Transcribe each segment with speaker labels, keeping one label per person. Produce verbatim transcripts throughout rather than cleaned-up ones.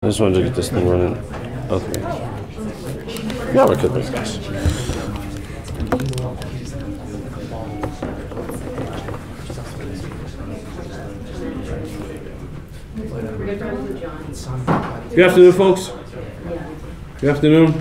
Speaker 1: I just wanted to get this thing running. Okay. Yeah, we're good with this. Good afternoon, folks. Good afternoon.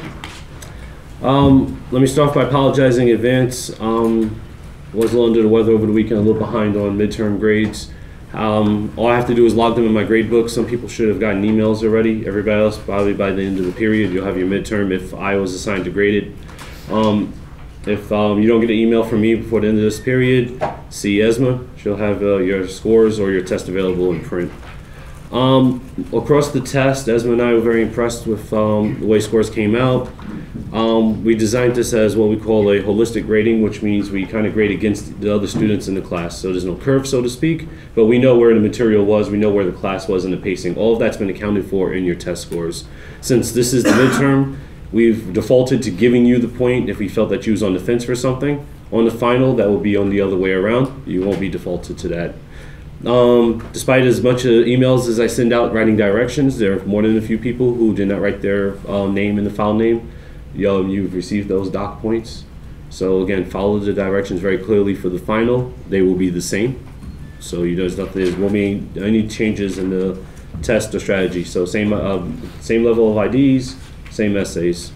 Speaker 1: Um, let me start by apologizing in advance. Um, was a little under the weather over the weekend, a little behind on midterm grades. Um, all I have to do is log them in my grade book. Some people should have gotten emails already. Everybody else, probably by the end of the period, you'll have your midterm if I was assigned to grade it. Um, if um, you don't get an email from me before the end of this period, see Esma. She'll have uh, your scores or your test available in print. Um, across the test, Esma and I were very impressed with um, the way scores came out. Um, we designed this as what we call a holistic grading, which means we kind of grade against the other students in the class. So there's no curve, so to speak, but we know where the material was, we know where the class was in the pacing. All of that's been accounted for in your test scores. Since this is the midterm, we've defaulted to giving you the point if we felt that you was on the fence for something. On the final, that will be on the other way around. You won't be defaulted to that. Um, despite as much uh, emails as I send out writing directions, there are more than a few people who did not write their uh, name in the file name. Yo, you've received those doc points. So again, follow the directions very clearly for the final. They will be the same. So you there's nothing, there won't be any changes in the test or strategy. So same, uh, same level of I Ds, same essays.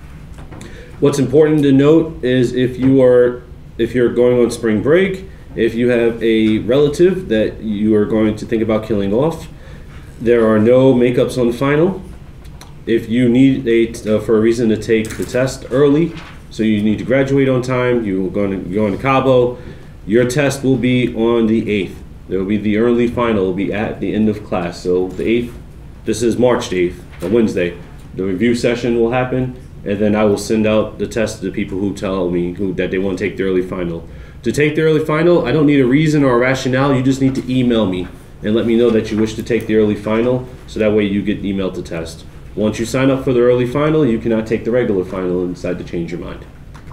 Speaker 1: What's important to note is if you are, if you're going on spring break, if you have a relative that you are going to think about killing off, there are no makeups on the final. If you need a, uh, for a reason to take the test early, so you need to graduate on time, you're going to go into Cabo, your test will be on the eighth. There will be the early final, will be at the end of class. So the eighth, this is March eighth, a Wednesday. The review session will happen, and then I will send out the test to the people who tell me who that they want to take the early final. To take the early final, I don't need a reason or a rationale. You just need to email me and let me know that you wish to take the early final, so that way you get emailed the test. Once you sign up for the early final, you cannot take the regular final and decide to change your mind.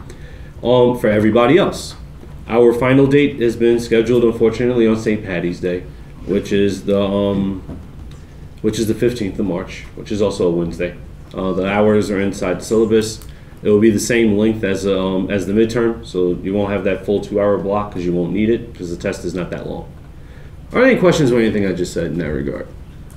Speaker 1: Um, for everybody else, our final date has been scheduled, unfortunately, on Saint Patty's Day, which is the um, which is the fifteenth of March, which is also a Wednesday. Uh, the hours are inside the syllabus. It will be the same length as um, as the midterm, so you won't have that full two-hour block because you won't need it because the test is not that long. Are there any questions or anything I just said in that regard?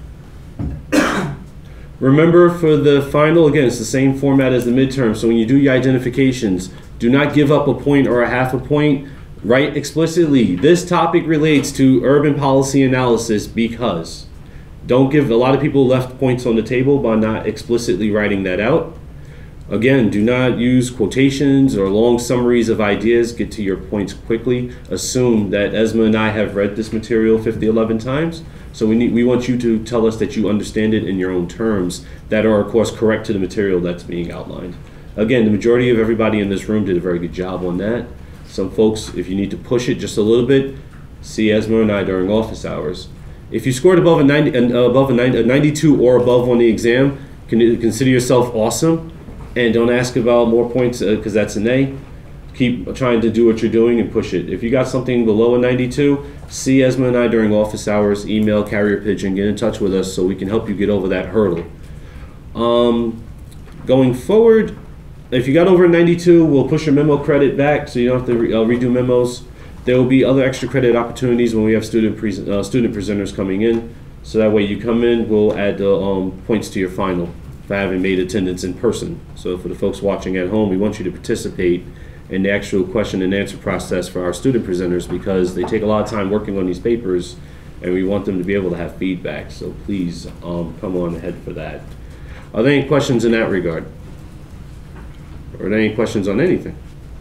Speaker 1: Remember, for the final, again, it's the same format as the midterm, so when you do your identifications, do not give up a point or a half a point. Write explicitly, this topic relates to urban policy analysis because. Don't give, a lot of people left points on the table by not explicitly writing that out. Again, do not use quotations or long summaries of ideas. Get to your points quickly. Assume that Esma and I have read this material fifty, eleven times. So we need, we want you to tell us that you understand it in your own terms that are, of course, correct to the material that's being outlined. Again, the majority of everybody in this room did a very good job on that. Some folks, if you need to push it just a little bit, see Esma and I during office hours. If you scored above a ninety, uh, above a, ninety, a ninety-two or above on the exam, can you consider yourself awesome. And don't ask about more points because uh, that's an A. Keep trying to do what you're doing and push it. If you got something below a ninety-two, see Esma and I during office hours, email, carrier pigeon, get in touch with us so we can help you get over that hurdle. Um, going forward, if you got over a ninety-two, we'll push your memo credit back so you don't have to re uh, redo memos. There will be other extra credit opportunities when we have student, pre uh, student presenters coming in. So that way you come in, we'll add the um, points to your final for having made attendance in person. So for the folks watching at home, we want you to participate in the actual question and answer process for our student presenters because they take a lot of time working on these papers and we want them to be able to have feedback. So please um, come on ahead for that. Are there any questions in that regard? Or are there any questions on anything?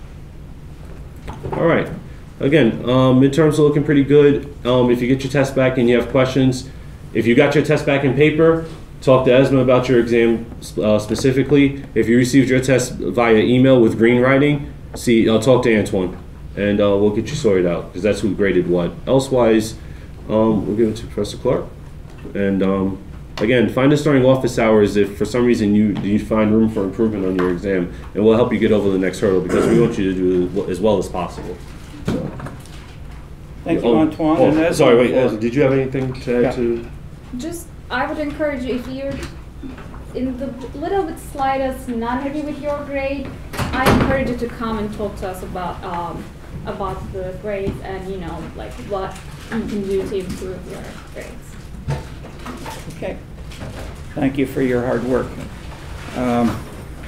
Speaker 1: All right. Again, um, midterms are looking pretty good. Um, if you get your test back and you have questions, if you got your test back in paper, talk to Esma about your exam uh, specifically. If you received your test via email with green writing, see, I'll talk to Antoine, and uh, we'll get you sorted out because that's who graded what. Elsewise, um, we'll give it to Professor Clark. And um, again, find us during office hours if for some reason you you find room for improvement on your exam, and we'll help you get over the next hurdle because we want you to do as well as possible. So.
Speaker 2: Thank you,
Speaker 1: oh,
Speaker 2: Antoine.
Speaker 1: Oh,
Speaker 2: and
Speaker 1: sorry, wait, uh, did you have anything to add
Speaker 2: yeah.
Speaker 1: to?
Speaker 3: Just
Speaker 2: I would encourage you, if you're in the little bit slightest not happy with your grade, I encourage you to come and talk to us about um, about the grades and, you know, like what you can do to improve your grades.
Speaker 3: Okay. Thank you for your hard work. Um,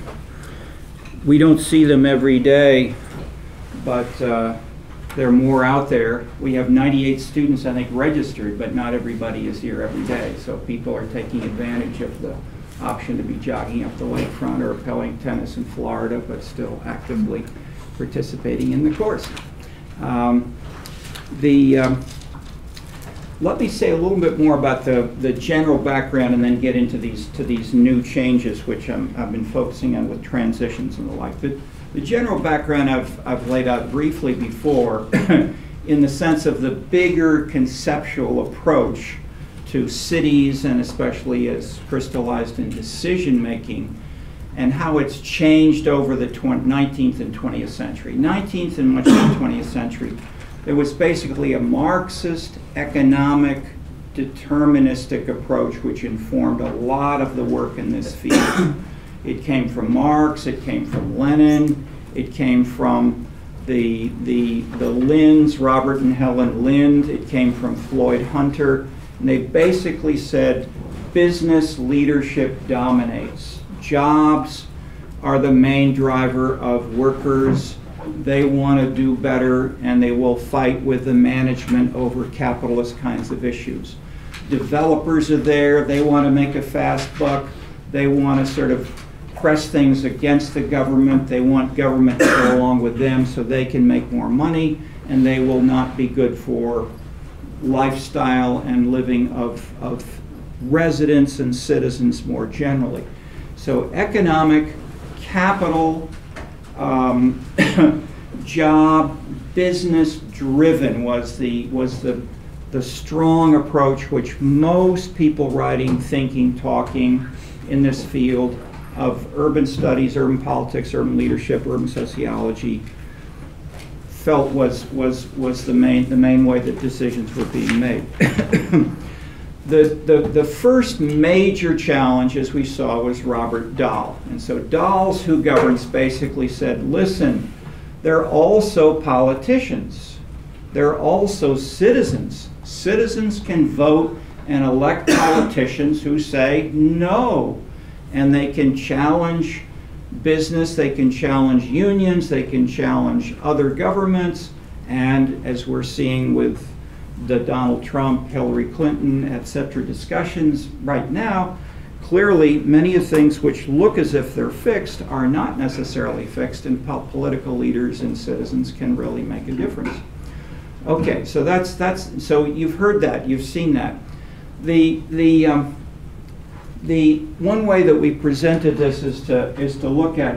Speaker 3: we don't see them every day, but uh, there are more out there. We have ninety-eight students, I think, registered, but not everybody is here every day. So people are taking advantage of the option to be jogging up the lakefront or playing tennis in Florida, but still actively participating in the course. Um, the um, let me say a little bit more about the, the general background and then get into these to these new changes, which I'm, I've been focusing on with transitions and the like. The, the general background I've, I've laid out briefly before in the sense of the bigger conceptual approach to cities, and especially as crystallized in decision making, and how it's changed over the nineteenth and twentieth century. nineteenth and much of the twentieth century, there was basically a Marxist economic deterministic approach which informed a lot of the work in this field. It came from Marx, it came from Lenin, it came from the, the, the Linds, Robert and Helen Lind, it came from Floyd Hunter, and they basically said business leadership dominates. Jobs are the main driver of workers. They want to do better, and they will fight with the management over capitalist kinds of issues. Developers are there. They want to make a fast buck. They want to sort of press things against the government. They want government to go along with them so they can make more money, and they will not be good for lifestyle and living of, of residents and citizens more generally. So economic, capital, um, job, business driven was the was the the strong approach which most people writing, thinking, talking in this field of urban studies, urban politics, urban leadership, urban sociology felt was was was the main the main way that decisions were being made. The, the, the first major challenge, as we saw, was Robert Dahl. And so Dahl's Who Governs basically said, listen, they're also politicians. They're also citizens. Citizens can vote and elect politicians who say no. And they can challenge business, they can challenge unions, they can challenge other governments. And as we're seeing with the Donald Trump, Hillary Clinton, et cetera discussions right now, clearly many of things which look as if they're fixed are not necessarily fixed, and political leaders and citizens can really make a difference. Okay, so that's that's so you've heard that, you've seen that. The the um, the one way that we presented this is to is to look at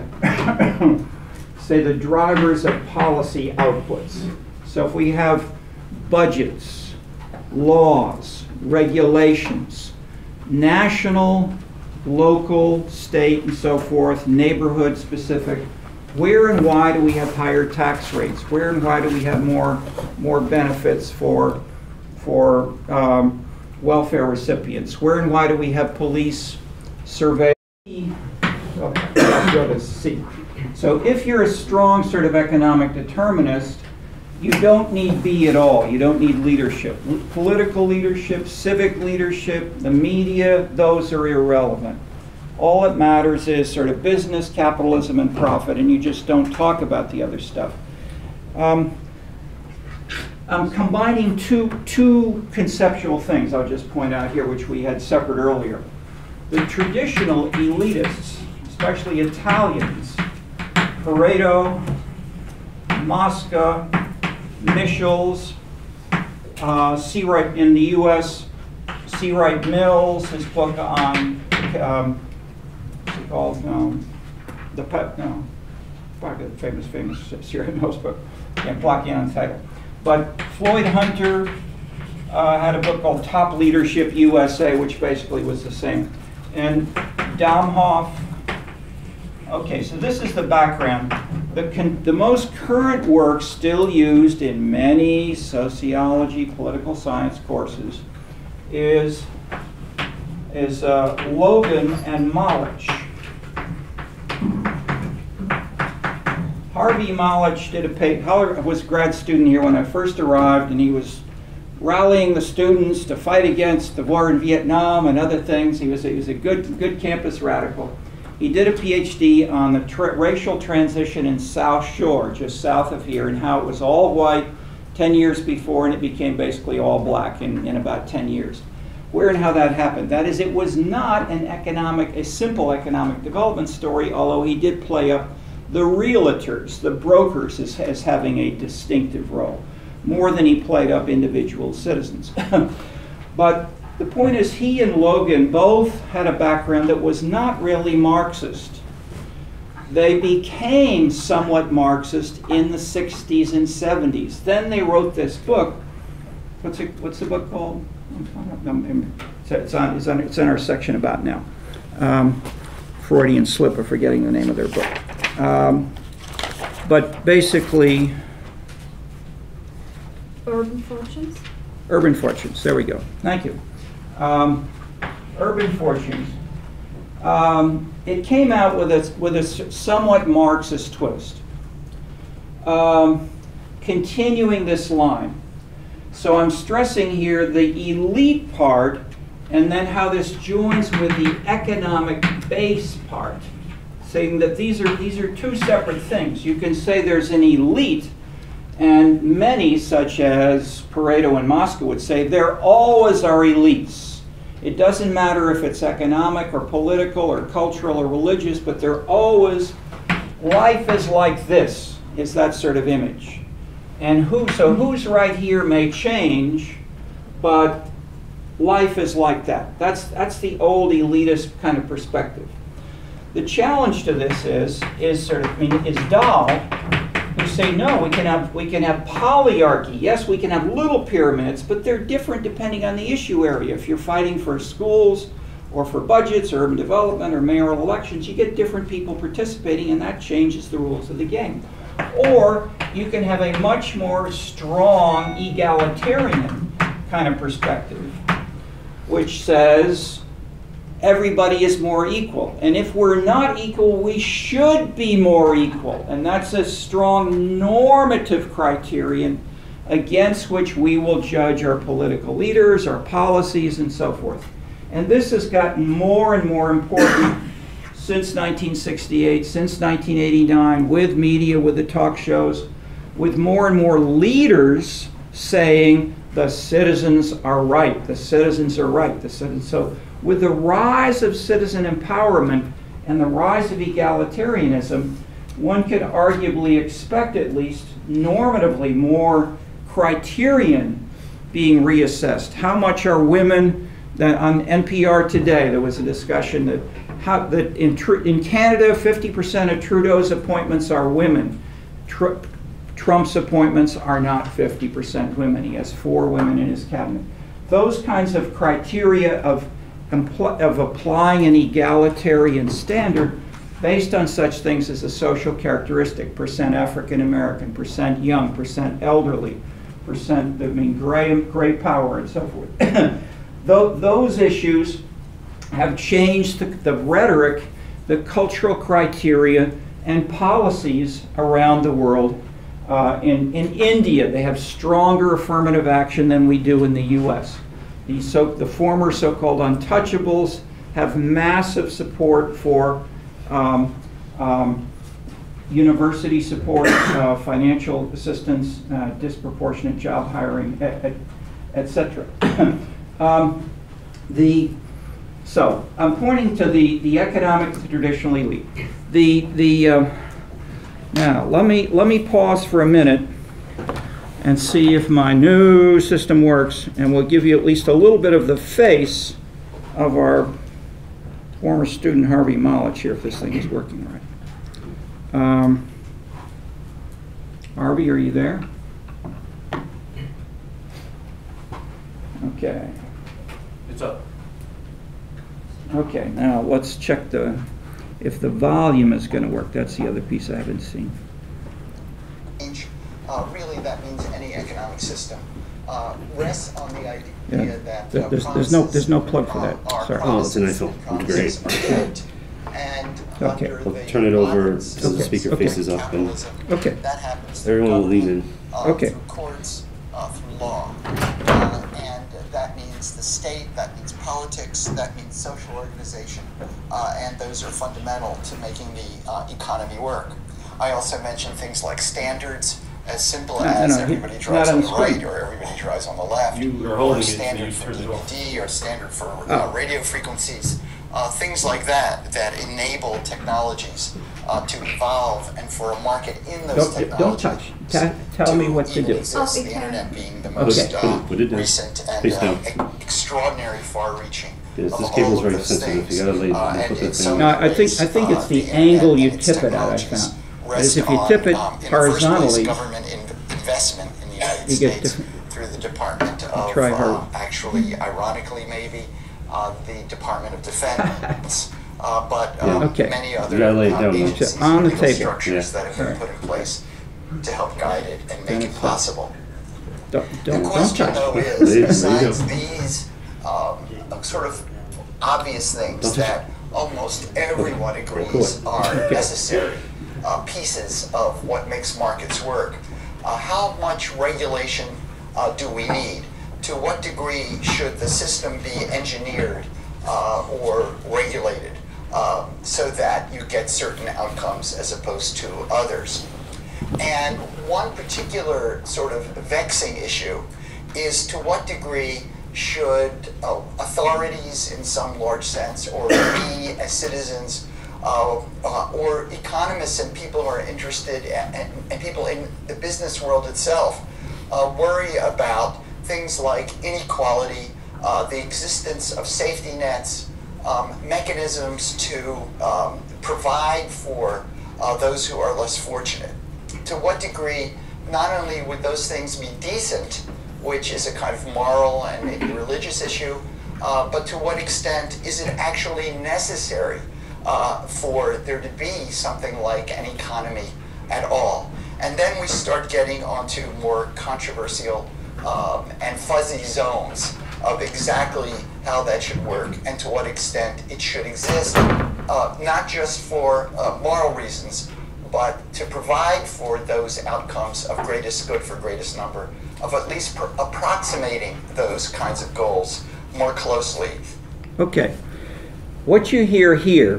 Speaker 3: say the drivers of policy outputs. So if we have budgets, laws, regulations, national, local, state, and so forth, neighborhood specific, where and why do we have higher tax rates? Where and why do we have more more benefits for for um, welfare recipients? Where and why do we have police survey? Oh, C. So if you're a strong sort of economic determinist, you don't need B at all. You don't need leadership. Political leadership, civic leadership, the media, those are irrelevant. All that matters is sort of business, capitalism, and profit, and you just don't talk about the other stuff. Um, I'm combining two, two conceptual things I'll just point out here, which we had separate earlier. The traditional elitists, especially Italians, Pareto, Mosca, Michels, uh, C. Wright in the U S, C. Wright Mills, his book on, um, what's it called? No, the pet, no, the famous, famous C. Wright Mills book. Can't block you on the title. But Floyd Hunter uh, had a book called Top Leadership U S A, which basically was the same. And Domhoff. Okay, so this is the background. The, con the most current work still used in many sociology, political science courses is is uh, Logan and Molich. Harvey Molich did a paper, was a grad student here when I first arrived, and he was rallying the students to fight against the war in Vietnam and other things. He was a, he was a good, good campus radical. He did a PhD on the tra racial transition in South Shore, just south of here, and how it was all white ten years before, and it became basically all black in, in about ten years. Where and how that happened. That is, it was not an economic, a simple economic development story, although he did play up the realtors, the brokers, as, as having a distinctive role, more than he played up individual citizens. But the point is, he and Logan both had a background that was not really Marxist. They became somewhat Marxist in the sixties and seventies. Then they wrote this book. What's it, what's the book called? It's on, it's on, it's in our section about now. Um, Freudian slip of forgetting the name of their book. Um, but basically,
Speaker 2: Urban Fortunes?
Speaker 3: Urban Fortunes, there we go. Thank you. Um, Urban Fortunes. Um, it came out with a, with a somewhat Marxist twist. Um, continuing this line. So I'm stressing here the elite part, and then how this joins with the economic base part, saying that these are, these are two separate things. You can say there's an elite, and many, such as Pareto and Moscow, would say there always are elites. It doesn't matter if it's economic or political or cultural or religious, but they're always, life is like this, is that sort of image. And who, so who's right here may change, but life is like that. That's, that's the old elitist kind of perspective. The challenge to this is, is sort of, I mean, is Dahl, who say, no, we can have, we can have polyarchy. Yes, we can have little pyramids, but they're different depending on the issue area. If you're fighting for schools or for budgets or urban development or mayoral elections, you get different people participating, and that changes the rules of the game. Or you can have a much more strong egalitarian kind of perspective, which says everybody is more equal. And if we're not equal, we should be more equal. And that's a strong normative criterion against which we will judge our political leaders, our policies, and so forth. And this has gotten more and more important since nineteen sixty-eight, since nineteen eighty-nine, with media, with the talk shows, with more and more leaders saying the citizens are right, the citizens are right, the citizens. So with the rise of citizen empowerment and the rise of egalitarianism, one could arguably expect at least normatively more criterion being reassessed. How much are women, that on N P R today there was a discussion that How, that in, in Canada, fifty percent of Trudeau's appointments are women. Tr Trump's appointments are not fifty percent women. He has four women in his cabinet. Those kinds of criteria of, of applying an egalitarian standard based on such things as a social characteristic, percent African American, percent young, percent elderly, percent, I mean, gray, gray power, and so forth. Th those issues have changed the, the rhetoric, the cultural criteria, and policies around the world. Uh, in, in India, they have stronger affirmative action than we do in the U S. The, so, the former so-called untouchables have massive support for um, um, university support, uh, financial assistance, uh, disproportionate job hiring, et cetera. um, the So I'm pointing to the, the economic traditional elite. The, the, uh, now, let me, let me pause for a minute and see if my new system works, and we'll give you at least a little bit of the face of our former student Harvey Molich here, if this thing is working right. Um, Harvey, are you there? Okay.
Speaker 1: It's up.
Speaker 3: Okay, now let's check the, if the volume is going to work. That's the other piece I haven't seen.
Speaker 4: Uh, really, that means any economic system. Uh, uh, rests on the idea
Speaker 3: Yeah.
Speaker 4: that
Speaker 3: There-
Speaker 4: uh,
Speaker 3: there's- there's no- there's no
Speaker 4: promises,
Speaker 3: plug for that.
Speaker 4: uh, are
Speaker 3: Sorry.
Speaker 1: Oh, it's a nice
Speaker 4: promises,
Speaker 1: one.
Speaker 4: and
Speaker 1: Great.
Speaker 4: promises are kept. And
Speaker 3: Okay.
Speaker 4: under
Speaker 1: I'll
Speaker 4: the
Speaker 1: turn it over
Speaker 4: modern
Speaker 1: so the
Speaker 4: system
Speaker 1: speaker
Speaker 4: of
Speaker 1: faces up and
Speaker 4: capitalism,
Speaker 3: Okay.
Speaker 4: that happens through
Speaker 1: everyone will lean
Speaker 4: government,
Speaker 1: in.
Speaker 4: uh,
Speaker 3: Okay.
Speaker 4: through courts, uh, through law. Uh, and that means the state, that means politics, that means social organization, uh, and those are fundamental to making the uh, economy work. I also mentioned things like standards, as simple
Speaker 3: No, no,
Speaker 4: as
Speaker 3: no, he-
Speaker 4: everybody
Speaker 3: it's
Speaker 4: drives
Speaker 3: not
Speaker 4: on
Speaker 3: on
Speaker 4: the
Speaker 3: the screen.
Speaker 4: right or everybody drives on the left,
Speaker 1: You are
Speaker 4: or
Speaker 1: holding it, so
Speaker 4: standard
Speaker 1: you
Speaker 4: for
Speaker 1: turn it off.
Speaker 4: D V D or standard for uh,
Speaker 3: Oh.
Speaker 4: radio frequencies, uh, things like that that enable technologies uh, to evolve and for a market in those
Speaker 3: Don't,
Speaker 4: technologies.
Speaker 3: don't touch. Ta- tell me what to
Speaker 4: even
Speaker 3: do.
Speaker 4: exist,
Speaker 2: Oh,
Speaker 4: the
Speaker 2: okay.
Speaker 4: internet being the
Speaker 3: Okay.
Speaker 4: most
Speaker 1: Put
Speaker 4: uh,
Speaker 1: it- put it down.
Speaker 4: recent and
Speaker 1: Face
Speaker 4: uh,
Speaker 1: down.
Speaker 4: e- extraordinary far-reaching
Speaker 1: Yes,
Speaker 4: of
Speaker 1: this
Speaker 4: all
Speaker 1: cable's
Speaker 4: of
Speaker 1: very
Speaker 4: those
Speaker 1: sensitive.
Speaker 4: things.
Speaker 1: You gotta lay-
Speaker 4: Uh,
Speaker 1: you
Speaker 4: and
Speaker 1: put
Speaker 4: in
Speaker 1: that
Speaker 4: so
Speaker 1: thing-
Speaker 3: No,
Speaker 4: many
Speaker 3: I think,
Speaker 4: ways,
Speaker 3: I think it's
Speaker 4: uh,
Speaker 3: the
Speaker 4: internet
Speaker 3: angle you
Speaker 4: and its
Speaker 3: tip it at, I
Speaker 4: technologies
Speaker 3: found.
Speaker 4: rest
Speaker 3: Is if you
Speaker 4: on,
Speaker 3: tip it
Speaker 4: um, in the first place,
Speaker 3: horizontally,
Speaker 4: government in- investment in the United
Speaker 3: you get
Speaker 4: States
Speaker 3: different-
Speaker 4: through the Department of,
Speaker 3: Try
Speaker 4: uh,
Speaker 3: hard.
Speaker 4: actually, ironically maybe, uh, the Department of Defense, uh, but
Speaker 1: Yeah.
Speaker 4: um,
Speaker 3: Okay.
Speaker 4: many
Speaker 1: You
Speaker 4: other
Speaker 1: gotta lay it
Speaker 4: uh,
Speaker 1: down, though.
Speaker 4: agencies
Speaker 3: On
Speaker 4: and
Speaker 3: the
Speaker 4: legal
Speaker 3: table.
Speaker 4: structures
Speaker 1: Yeah.
Speaker 4: that have been
Speaker 3: Alright.
Speaker 4: put in place to help guide it and
Speaker 3: Then
Speaker 4: make it
Speaker 3: it's up.
Speaker 4: possible.
Speaker 3: Don't,
Speaker 4: The
Speaker 3: don't, don't
Speaker 4: question,
Speaker 3: touch.
Speaker 4: though,
Speaker 1: There
Speaker 4: is,
Speaker 1: you- there you
Speaker 4: besides
Speaker 1: go.
Speaker 4: these um, sort of obvious things
Speaker 1: Don't touch
Speaker 4: that almost everyone agrees
Speaker 1: Cool.
Speaker 4: are necessary uh, pieces of what makes markets work, uh, how much regulation uh, do we need? To what degree should the system be engineered uh, or regulated um, so that you get certain outcomes as opposed to others? And one particular sort of vexing issue is to what degree should uh, authorities in some large sense, or we as citizens, uh, uh, or economists and people who are interested, and, and people in the business world itself, uh, worry about things like inequality, uh, the existence of safety nets, um, mechanisms to um, provide for uh, those who are less fortunate. To what degree, not only would those things be decent, which is a kind of moral and maybe religious issue, uh, but to what extent is it actually necessary uh, for there to be something like an economy at all? And then we start getting onto more controversial um, and fuzzy zones of exactly how that should work and to what extent it should exist, uh, not just for uh, moral reasons, but to provide for those outcomes of greatest good for greatest number, of at least per- approximating those kinds of goals more closely.
Speaker 3: Okay. What you hear here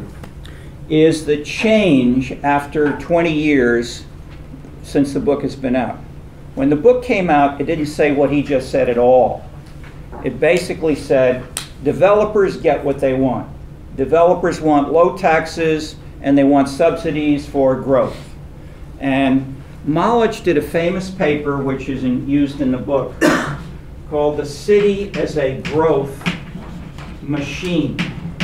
Speaker 3: is the change after twenty years since the book has been out. When the book came out, it didn't say what he just said at all. It basically said, developers get what they want. Developers want low taxes and they want subsidies for growth. And Molich did a famous paper, which is in, used in the book, called The City as a Growth Machine.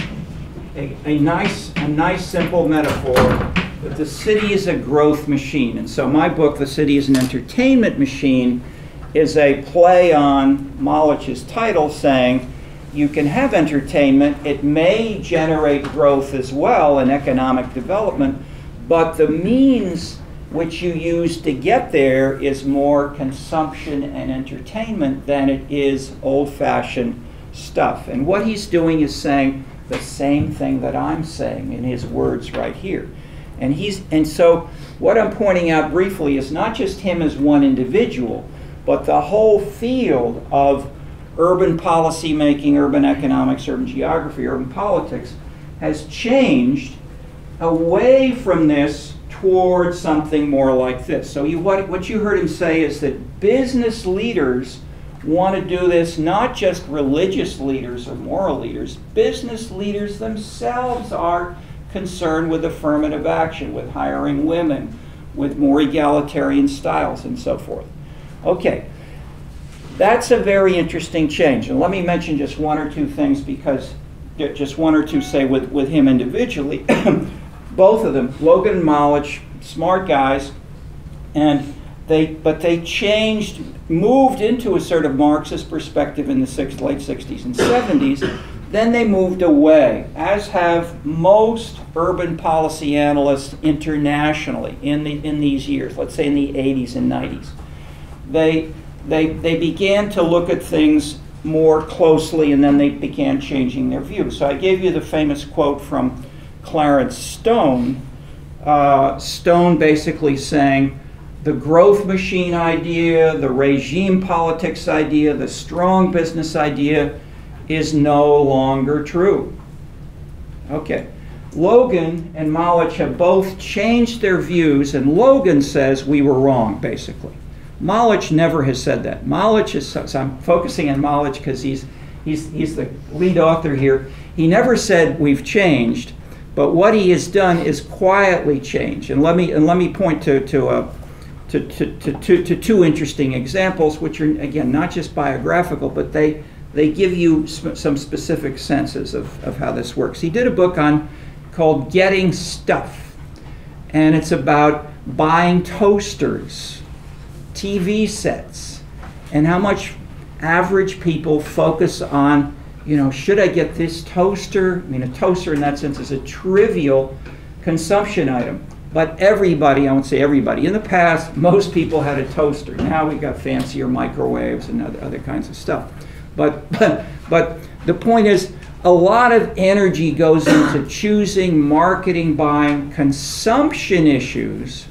Speaker 3: A, a nice, a nice simple metaphor, but the city is a growth machine. And so my book, The City is an Entertainment Machine, is a play on Molich's title saying, you can have entertainment, it may generate growth as well and economic development, but the means which you use to get there is more consumption and entertainment than it is old-fashioned stuff. And what he's doing is saying the same thing that I'm saying in his words right here. And he's and so what I'm pointing out briefly is not just him as one individual, but the whole field of urban policy making, urban economics, urban geography, urban politics has changed away from this toward something more like this. So you, what, what you heard him say is that business leaders want to do this, not just religious leaders or moral leaders. Business leaders themselves are concerned with affirmative action, with hiring women, with more egalitarian styles and so forth. Okay, that's a very interesting change. And let me mention just one or two things, because just one or two say with, with him individually. Both of them, Logan and Molich, smart guys, and they, but they changed, moved into a sort of Marxist perspective in the six, late sixties and seventies. Then they moved away, as have most urban policy analysts internationally in, the, in these years, let's say in the eighties and nineties. They, they, they began to look at things more closely, and then they began changing their view. So I gave you the famous quote from Clarence Stone. Uh, Stone basically saying, the growth machine idea, the regime politics idea, the strong business idea is no longer true. Okay. Logan and Molich have both changed their views, and Logan says we were wrong, basically. Molich never has said that. Molich is, so I'm focusing on Molich because he's, he's, he's the lead author here. He never said we've changed, but what he has done is quietly change. And let me, and let me point to, to, a, to, to, to, to, to two interesting examples, which are, again, not just biographical, but they, they give you sp some specific senses of, of how this works. He did a book on called Getting Stuff, and it's about buying toasters, T V sets, and how much average people focus on, you know, should I get this toaster? I mean, a toaster in that sense is a trivial consumption item, but everybody, I won't say everybody, in the past, most people had a toaster. Now we've got fancier microwaves and other, other kinds of stuff. But, but, but the point is, a lot of energy goes into choosing, marketing, buying, consumption issues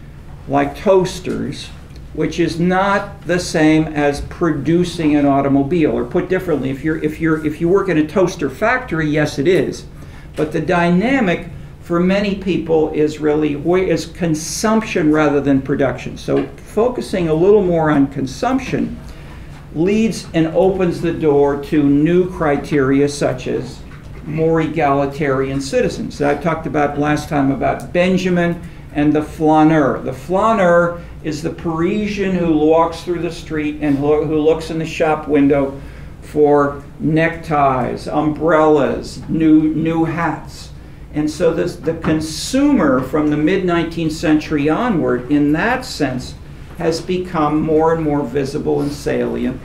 Speaker 3: like toasters, which is not the same as producing an automobile. Or put differently, if you're if you're if you work in a toaster factory, yes, it is. But the dynamic for many people is really is consumption rather than production. So focusing a little more on consumption leads and opens the door to new criteria such as more egalitarian citizens. I talked about last time about Benjamin and the flaneur. The flaneur is the Parisian who walks through the street and lo who looks in the shop window for neckties, umbrellas, new, new hats. And so this, the consumer from the mid nineteenth century onward, in that sense, has become more and more visible and salient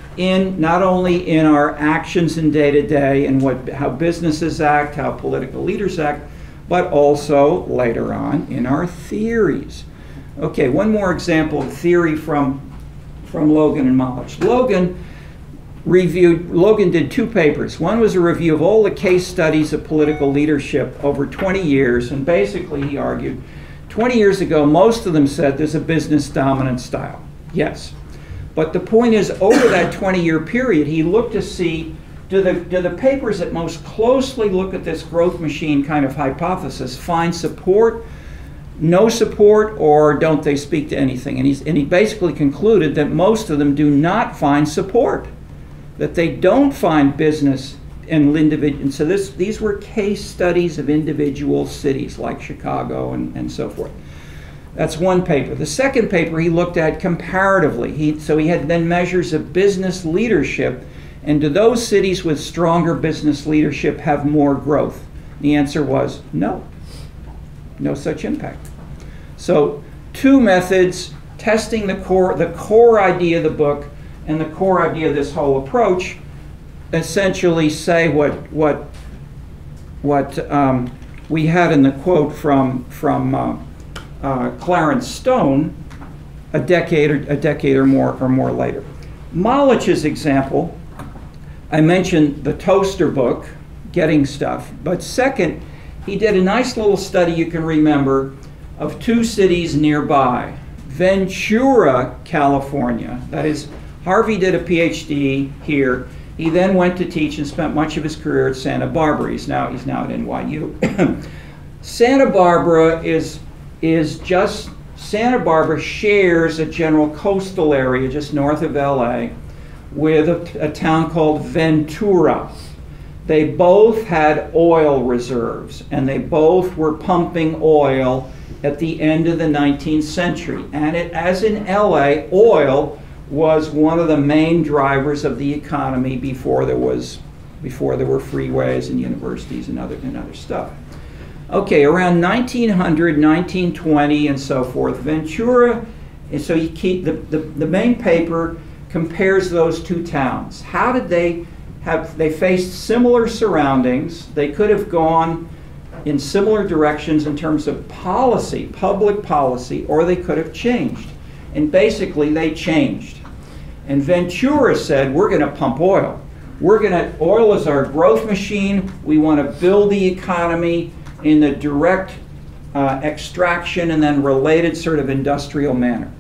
Speaker 3: in not only in our actions in day-to-day and what how businesses act, how political leaders act, but also later on in our theories. Okay, one more example of theory from, from Logan and Molich. Logan reviewed, Logan did two papers. One was a review of all the case studies of political leadership over twenty years, and basically he argued, twenty years ago, most of them said there's a business dominant style. Yes. But the point is, over that twenty-year period, he looked to see, do the, do the papers that most closely look at this growth machine kind of hypothesis find support, no support, or don't they speak to anything? And, he's, and he basically concluded that most of them do not find support, that they don't find business and individual. And so this, these were case studies of individual cities like Chicago and, and so forth. That's one paper. The second paper he looked at comparatively. He, so he had then measures of business leadership, and do those cities with stronger business leadership have more growth? The answer was no. No such impact. So two methods, testing the core, the core idea of the book and the core idea of this whole approach, essentially say what what what um, we had in the quote from from uh, uh, Clarence Stone a decade or a decade or more or more later. Molich's example, I mentioned the toaster book, Getting Stuff, but second, he did a nice little study you can remember of two cities nearby, Ventura, California. That is, Harvey did a PhD here. He then went to teach and spent much of his career at Santa Barbara. He's now, he's now at N Y U. Santa Barbara is, is just, Santa Barbara shares a general coastal area just north of L A with a, a town called Ventura. They both had oil reserves, and they both were pumping oil at the end of the nineteenth century. And it, as in L A, oil was one of the main drivers of the economy before there was, before there were freeways and universities and other and other stuff. Okay, around nineteen hundred, nineteen twenty, and so forth, Ventura. And so you keep the, the the main paper compares those two towns. How did they have? They faced similar surroundings. They could have gone in similar directions in terms of policy, public policy, or they could have changed. And basically, they changed. And Ventura said, we're going to pump oil. We're going to, oil is our growth machine. We want to build the economy in the direct uh, extraction and then related sort of industrial manner.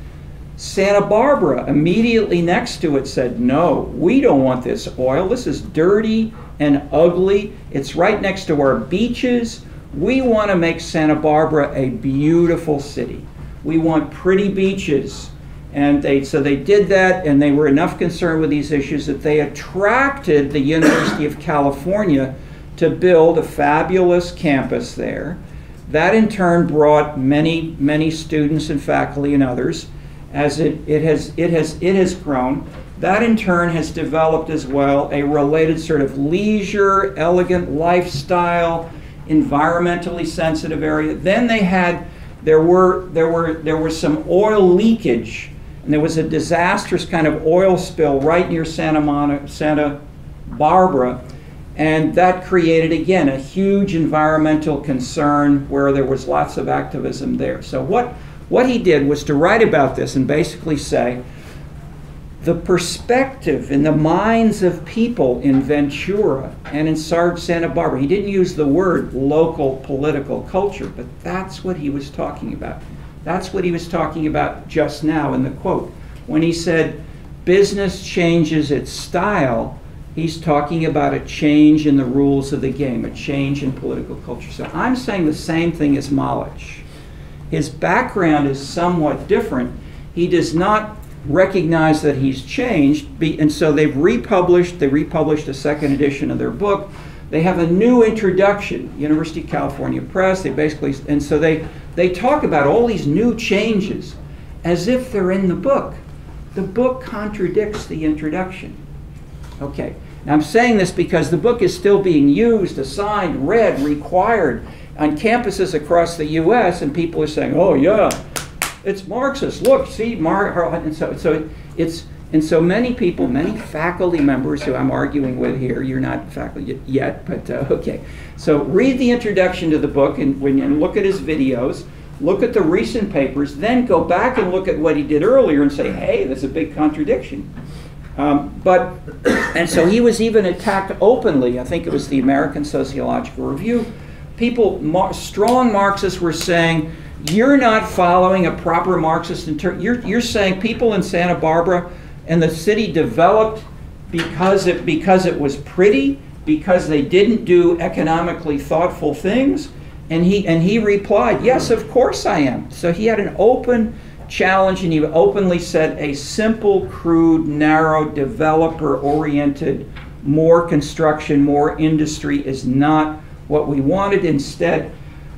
Speaker 3: Santa Barbara, immediately next to it, said, no, we don't want this oil. This is dirty and ugly. It's right next to our beaches. We want to make Santa Barbara a beautiful city. We want pretty beaches. And they, so they did that, and they were enough concerned with these issues that they attracted the University of California to build a fabulous campus there. That in turn brought many, many students and faculty and others. As it, it, has, it, has, it has grown, that in turn has developed as well a related sort of leisure, elegant lifestyle, environmentally sensitive area. Then they had, there were, there were, there was some oil leakage, and there was a disastrous kind of oil spill right near Santa, Monica, Santa Barbara, and that created, again, a huge environmental concern where there was lots of activism there. So what What he did was to write about this and basically say the perspective in the minds of people in Ventura and in Santa Barbara, he didn't use the word local political culture, but that's what he was talking about. That's what he was talking about just now in the quote. When he said business changes its style, he's talking about a change in the rules of the game, a change in political culture. So I'm saying the same thing as Malich. His background is somewhat different. He does not recognize that he's changed, and so they've republished, they republished a second edition of their book. They have a new introduction, University of California Press, they basically, and so they, they talk about all these new changes as if they're in the book. The book contradicts the introduction. Okay, now I'm saying this because the book is still being used, assigned, read, required on campuses across the U S, and people are saying, "Oh yeah, it's Marxist. Look, see, Mar." And so, so it's, and so many people, many faculty members who I'm arguing with here. You're not faculty yet, but uh, okay. So read the introduction to the book and when and look at his videos, look at the recent papers, then go back and look at what he did earlier and say, "Hey, there's a big contradiction." Um, but and so he was even attacked openly. I think it was the American Sociological Review. People, mar strong Marxists were saying, you're not following a proper Marxist interpretation. You're, you're saying people in Santa Barbara and the city developed because it, because it was pretty, because they didn't do economically thoughtful things. And he, and he replied, yes, of course I am. So he had an open challenge, and he openly said a simple, crude, narrow, developer-oriented, more construction, more industry is not what we wanted. Instead,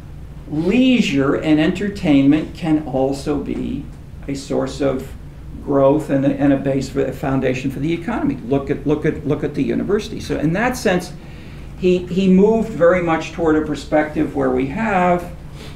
Speaker 3: leisure and entertainment can also be a source of growth and a, and a base for a foundation for the economy. Look at look at look at the university. So in that sense, he he moved very much toward a perspective where we have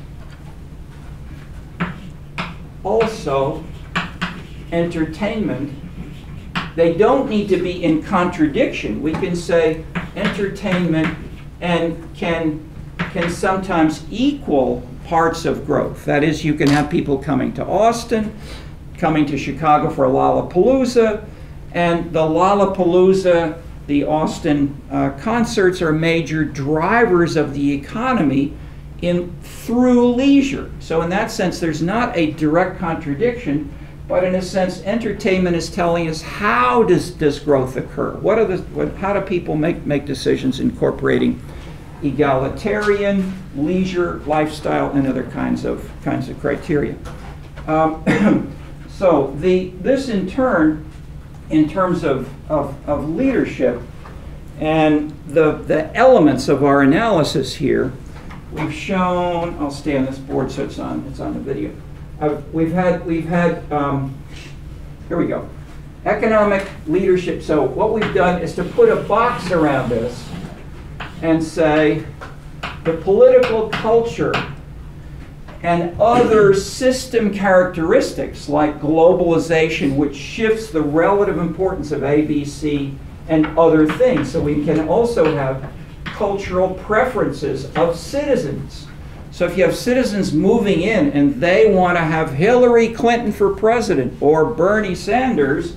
Speaker 3: also entertainment. They don't need to be in contradiction. We can say entertainment and can, can sometimes equal parts of growth. That is, you can have people coming to Austin, coming to Chicago for Lollapalooza, and the Lollapalooza, the Austin uh, concerts are major drivers of the economy in through leisure. So in that sense, there's not a direct contradiction, but in a sense, entertainment is telling us how does, does growth occur? What are the, what, how do people make, make decisions incorporating egalitarian, leisure, lifestyle, and other kinds of, kinds of criteria? Um, so the, this in turn, in terms of, of, of leadership and the, the elements of our analysis here, we've shown, I'll stay on this board so it's on, it's on the video. Uh, we've had, we've had um, here we go, economic leadership. So what we've done is to put a box around this and say the political culture and other system characteristics like globalization, which shifts the relative importance of A, B, C, and other things. So we can also have cultural preferences of citizens. So if you have citizens moving in and they want to have Hillary Clinton for president or Bernie Sanders,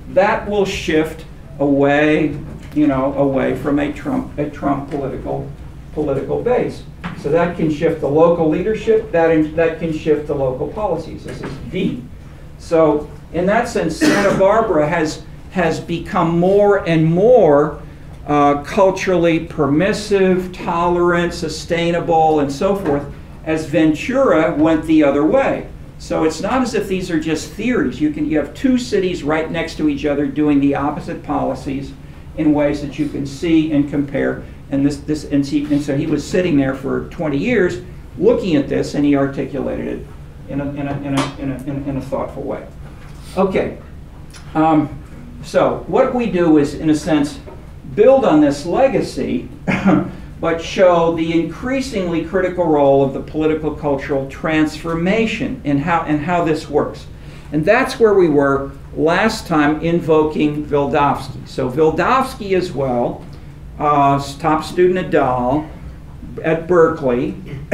Speaker 3: that will shift away, you know, away from a Trump, a Trump political, political base. So that can shift the local leadership, that, in, that can shift the local policies. This is V. So in that sense, Santa Barbara has, has become more and more uh, culturally permissive, tolerant, sustainable, and so forth, as Ventura went the other way. So it's not as if these are just theories. You can you have two cities right next to each other doing the opposite policies in ways that you can see and compare. And this this and, he, and so he was sitting there for twenty years looking at this, and he articulated it in a in a in a in a, in a, in a thoughtful way. Okay. Um, so what we do is, in a sense, build on this legacy, but show the increasingly critical role of the political cultural transformation and how and how this works. And that's where we were last time, invoking Vildovsky. So Vildovsky as well, uh, top student at D A L at Berkeley,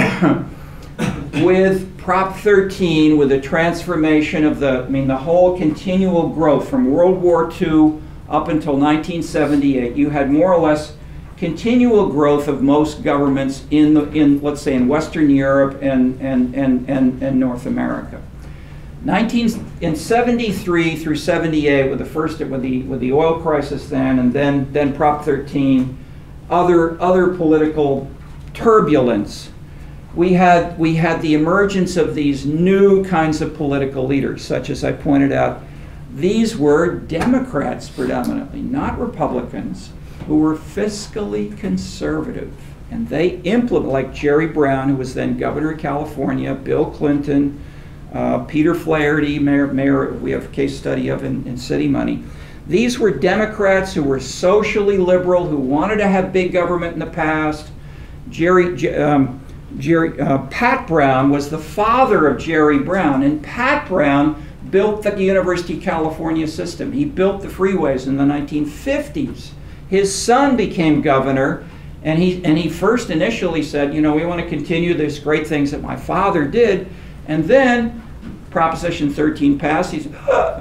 Speaker 3: with Prop thirteen, with the transformation of the, I mean, the whole continual growth from World War Two up until nineteen seventy-eight. You had more or less continual growth of most governments in, the, in let's say, in Western Europe and, and, and, and, and North America. nineteen, in seventy-three through seventy-eight, with the first, with the, with the oil crisis then, and then, then Prop thirteen, other, other political turbulence, we had, we had the emergence of these new kinds of political leaders, such as I pointed out. These were Democrats predominantly, not Republicans, who were fiscally conservative. And they implement, like Jerry Brown, who was then governor of California, Bill Clinton, uh, Peter Flaherty, mayor, mayor, we have a case study of in, in City Money. These were Democrats who were socially liberal, who wanted to have big government in the past. Jerry, um, Jerry, uh, Pat Brown was the father of Jerry Brown, and Pat Brown built the University of California system. He built the freeways in the nineteen fifties. His son became governor, and he, and he first initially said, you know, we want to continue these great things that my father did. And then Proposition thirteen passed. He said, huh,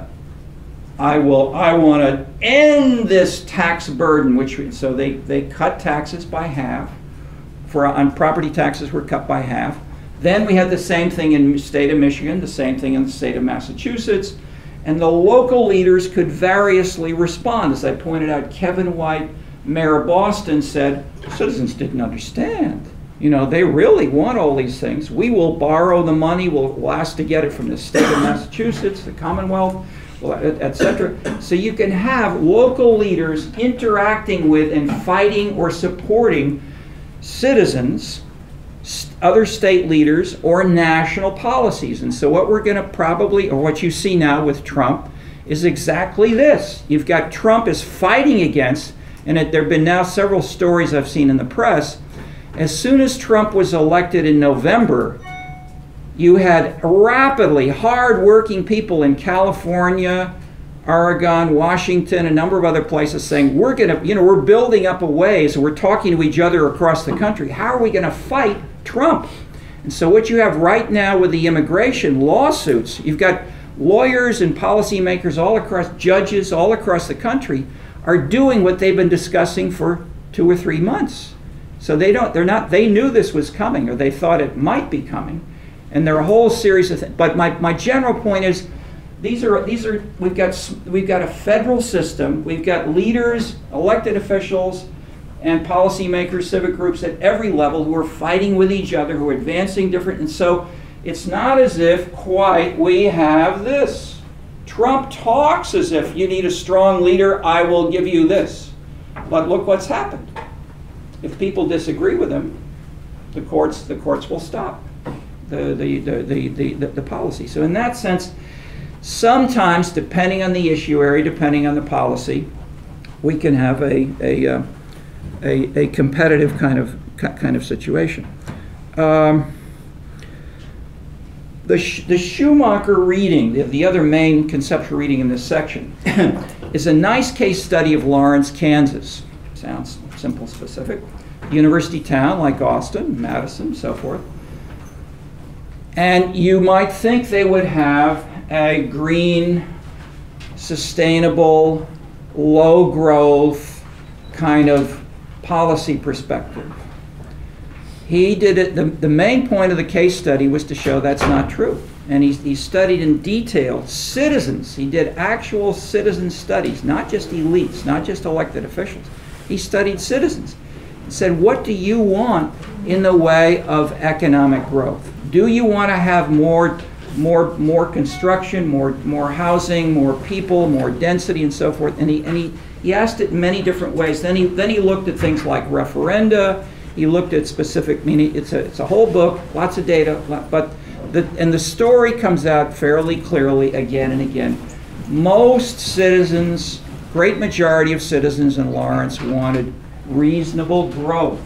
Speaker 3: I will, I want to end this tax burden, which, we, so they, they cut taxes by half. For, on property taxes were cut by half. Then we had the same thing in the state of Michigan, the same thing in the state of Massachusetts. And the local leaders could variously respond. As I pointed out, Kevin White, mayor of Boston, said, citizens didn't understand. You know, they really want all these things. We will borrow the money, we'll, we'll ask to get it from the state of Massachusetts, the Commonwealth, et cetera. So you can have local leaders interacting with and fighting or supporting citizens, other state leaders, or national policies. And so what we're going to probably, or what you see now with Trump, is exactly this. You've got Trump is fighting against, and it, there have been now several stories I've seen in the press. As soon as Trump was elected in November, you had rapidly hard-working people in California, Oregon, Washington, a number of other places saying, we're going to, you know, we're building up a ways, and we're talking to each other across the country. How are we going to fight Trump? And so what you have right now with the immigration lawsuits, you've got lawyers and policymakers all across, judges all across the country are doing what they've been discussing for two or three months. So they don't, they're not, they knew this was coming, or they thought it might be coming. And there are a whole series of things. But my, my general point is, These are, these are, we've got, we've got a federal system, we've got leaders, elected officials, and policymakers, civic groups at every level who are fighting with each other, who are advancing different, and so it's not as if quite we have this. Trump talks as if you need a strong leader, I will give you this. But look what's happened. If people disagree with him, the courts, the courts will stop the, the, the, the, the, the, the policy. So in that sense, sometimes, depending on the issue area, depending on the policy, we can have a a uh, a, a competitive kind of kind of situation. Um, the the Schumacher reading, the, the other main conceptual reading in this section, is a nice case study of Lawrence, Kansas. Sounds simple, specific. University town like Austin, Madison, so forth. And you might think they would have a green sustainable, low growth kind of policy perspective. He did it, the, the main point of the case study was to show that's not true. And he, he studied in detail citizens. He did actual citizen studies, not just elites, not just elected officials. He studied citizens. He said, what do you want in the way of economic growth? Do you want to have more, more, more construction, more, more housing, more people, more density, and so forth? And he, and he, he asked it in many different ways. Then he, then he looked at things like referenda. He looked at specific, meaning it's a, it's a whole book, lots of data, but the, and the story comes out fairly clearly again and again. Most citizens, great majority of citizens in Lawrence wanted reasonable growth.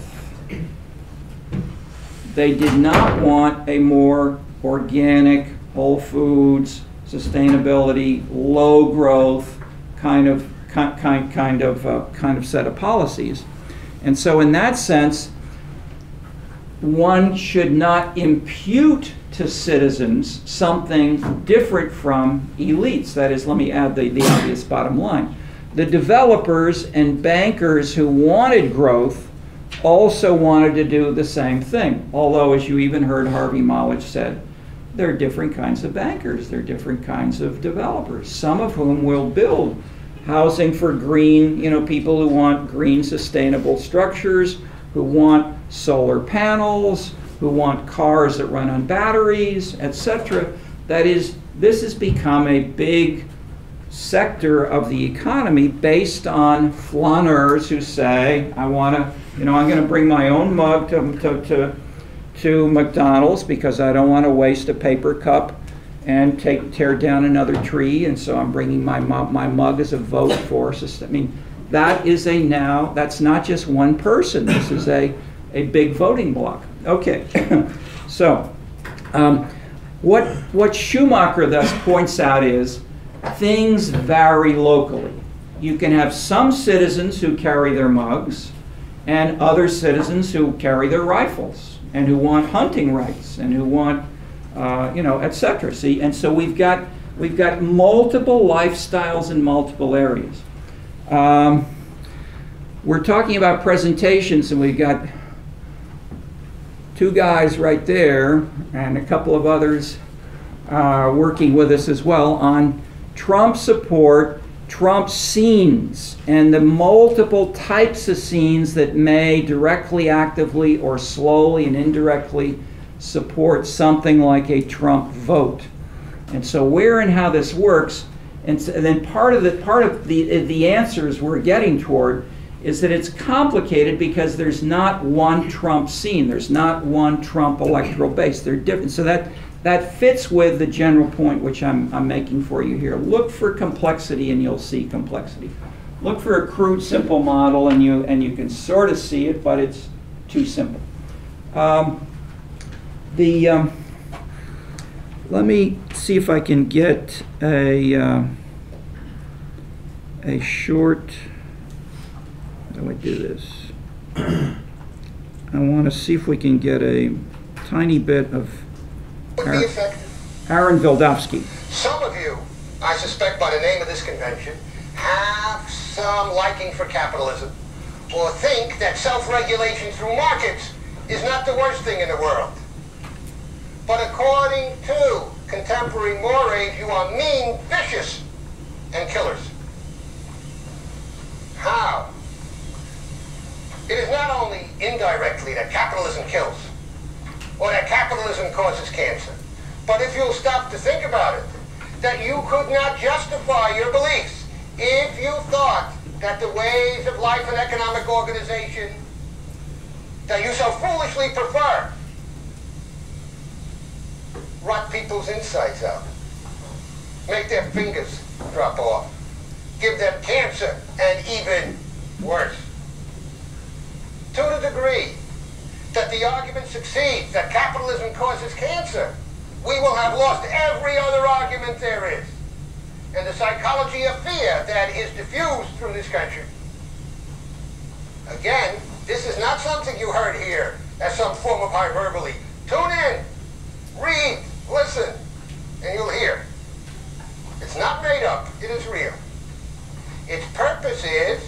Speaker 3: They did not want a more organic, whole foods, sustainability, low growth kind of kind kind of uh, kind of set of policies. And so in that sense, one should not impute to citizens something different from elites. That is, let me add the, the obvious bottom line. The developers and bankers who wanted growth also wanted to do the same thing. Although, as you even heard Harvey Mollich said, there are different kinds of bankers, there are different kinds of developers, some of whom will build housing for green, you know, people who want green sustainable structures, who want solar panels, who want cars that run on batteries, et cetera. That is, this has become a big sector of the economy based on flâneurs who say, I want to, you know, I'm going to bring my own mug to, to, to, to McDonald's because I don't want to waste a paper cup and take tear down another tree, and so I'm bringing my mug, my mug as a vote for system. I mean, that is a now, that's not just one person, this is a, a big voting bloc. Okay, so um, what, what Schumacher thus points out is things vary locally. You can have some citizens who carry their mugs and other citizens who carry their rifles and who want hunting rights and who want, uh, you know, et cetera. See, and so we've got, we've got multiple lifestyles in multiple areas. Um, we're talking about presentations, and we've got two guys right there and a couple of others uh, working with us as well on Trump support, Trump scenes, and the multiple types of scenes that may directly, actively, or slowly and indirectly support something like a Trump vote. And so where and how this works, and, so, and then part of the part of the the answers we're getting toward is that it's complicated because there's not one Trump scene, there's not one Trump electoral base. They're different. So that that fits with the general point which I'm I'm making for you here. Look for complexity and you'll see complexity. Look for a crude, simple model and you and you can sort of see it, but it's too simple. Um, the um, let me see if I can get a uh, a short. How do I do this? I want to see if we can get a tiny bit of Aaron, Aaron Wildavsky.
Speaker 5: Some of you, I suspect by the name of this convention, have some liking for capitalism, or think that self-regulation through markets is not the worst thing in the world. But according to contemporary mores, you are mean, vicious, and killers. How? It is not only indirectly that capitalism kills, or that capitalism causes cancer, but if you'll stop to think about it, that you could not justify your beliefs if you thought that the ways of life and economic organization that you so foolishly prefer rot people's insides out, make their fingers drop off, give them cancer, and even worse. To the degree that the argument succeeds that capitalism causes cancer, we will have lost every other argument there is. And the psychology of fear that is diffused through this country. Again, this is not something you heard here as some form of hyperbole. Tune in, read, listen, and you'll hear. It's It's not made up. It is real. Its purpose is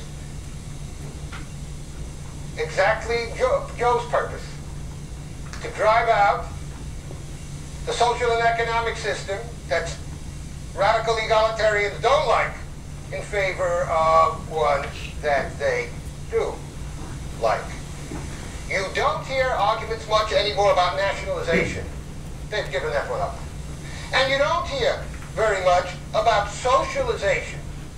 Speaker 5: exactly Joe, Joe's purpose. To drive out the social and economic system that radical egalitarians don't like in favor of one that they do like. You don't hear arguments much anymore about nationalization. They've given that one up. And you don't hear very much about socialization.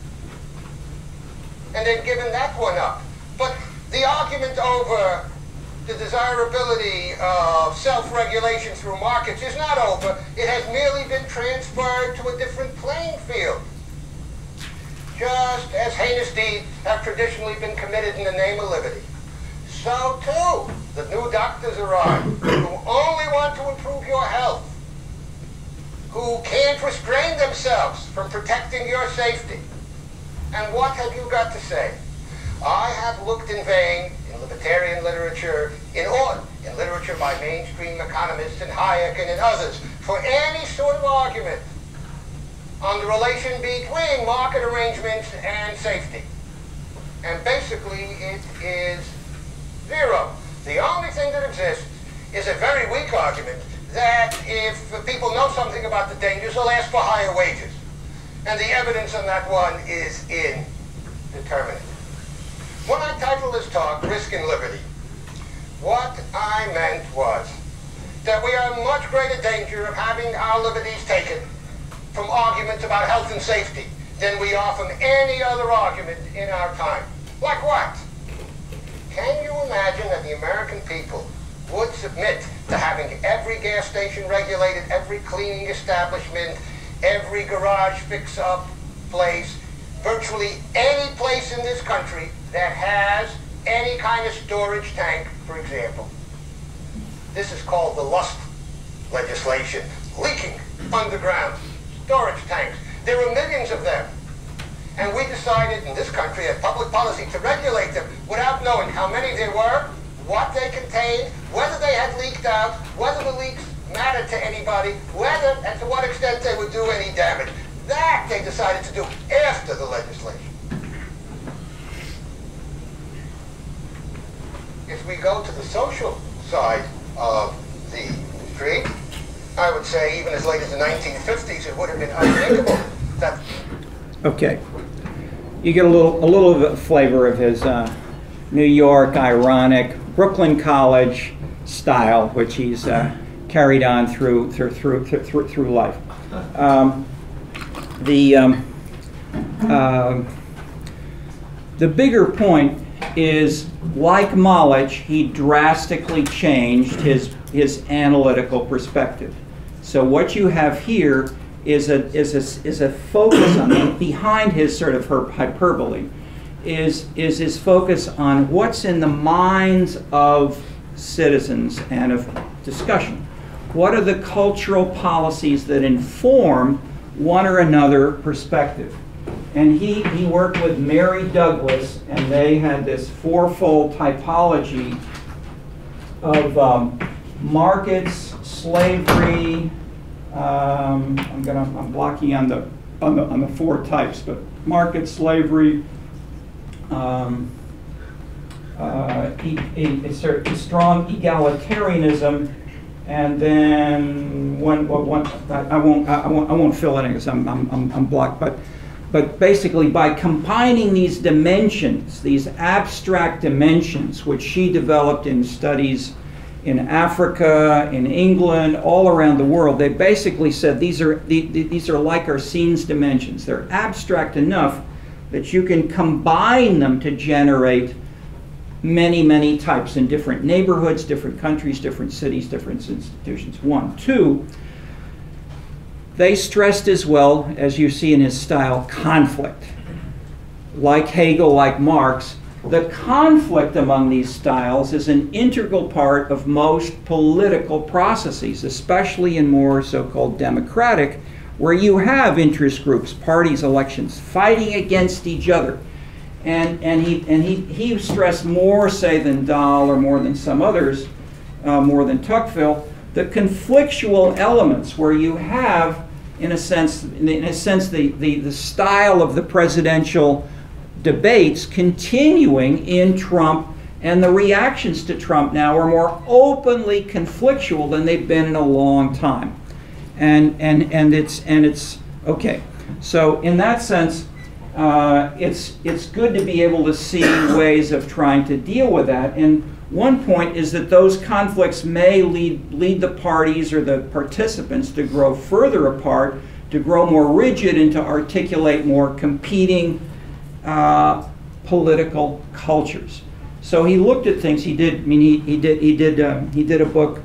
Speaker 5: And they've given that one up. But the argument over the desirability of self-regulation through markets is not over. It has merely been transferred to a different playing field. Just as heinous deeds have traditionally been committed in the name of liberty, so too the new doctors arrive who only want to improve your health, who can't restrain themselves from protecting your safety. And what have you got to say? I have looked in vain in libertarian literature, in all, in literature by mainstream economists and Hayek and in others, for any sort of argument on the relation between market arrangements and safety. And basically it is zero. The only thing that exists is a very weak argument that if people know something about the dangers, they'll ask for higher wages. And the evidence on that one is indeterminate. When I titled this talk, Risk and Liberty, what I meant was that we are in much greater danger of having our liberties taken from arguments about health and safety than we are from any other argument in our time. Like what? Can you imagine that the American people would submit to having every gas station regulated, every cleaning establishment, every garage fix-up place, virtually any place in this country that has any kind of storage tank, for example? This is called the Lust legislation. Leaking underground storage tanks. There are millions of them. And we decided in this country as public policy to regulate them without knowing how many there were, what they contained, whether they had leaked out, whether the leaks mattered to anybody, whether and to what extent they would do any damage. That they decided to do after the legislation. If we go to the social side of the street, I would say even as late as the nineteen fifties, it would have been unthinkable that...
Speaker 3: Okay. You get a little, a little bit of flavor of his uh, New York, ironic, Brooklyn College style, which he's uh, carried on through through through through, through life. Um, the um, uh, the bigger point is, like Molich, he drastically changed his his analytical perspective. So what you have here is a is a is a focus on, behind his sort of hyperbole, is is his focus on what's in the minds of citizens and of discussion. What are the cultural policies that inform one or another perspective? And he, he worked with Mary Douglas, and they had this fourfold typology of um, markets, slavery. Um, I'm gonna I'm blocking on the on the on the four types, but market, slavery, um, uh, e e a strong egalitarianism, and then one one I, I won't I won't I won't fill it in because I'm I'm I'm I'm blocked, but. But basically, by combining these dimensions, these abstract dimensions, which she developed in studies in Africa, in England, all around the world, they basically said these are these are like Arsene's dimensions. They're abstract enough that you can combine them to generate many, many types in different neighborhoods, different countries, different cities, different institutions. One, two. They stressed as well, as you see in his style, conflict. Like Hegel, like Marx, the conflict among these styles is an integral part of most political processes, especially in more so-called democratic, where you have interest groups, parties, elections, fighting against each other. And, and, he, and he, he stressed more, say, than Dahl or more than some others, uh, more than Tocqueville, the conflictual elements where you have in a sense, in a sense, the, the, the style of the presidential debates continuing in Trump, and the reactions to Trump now are more openly conflictual than they've been in a long time. And, and, and it's, and it's, okay. So in that sense, uh, it's, it's good to be able to see ways of trying to deal with that. And one point is that those conflicts may lead, lead the parties or the participants to grow further apart, to grow more rigid, and to articulate more competing uh, political cultures. So he looked at things. He did. I mean, he, he did. He did. Uh, he did a book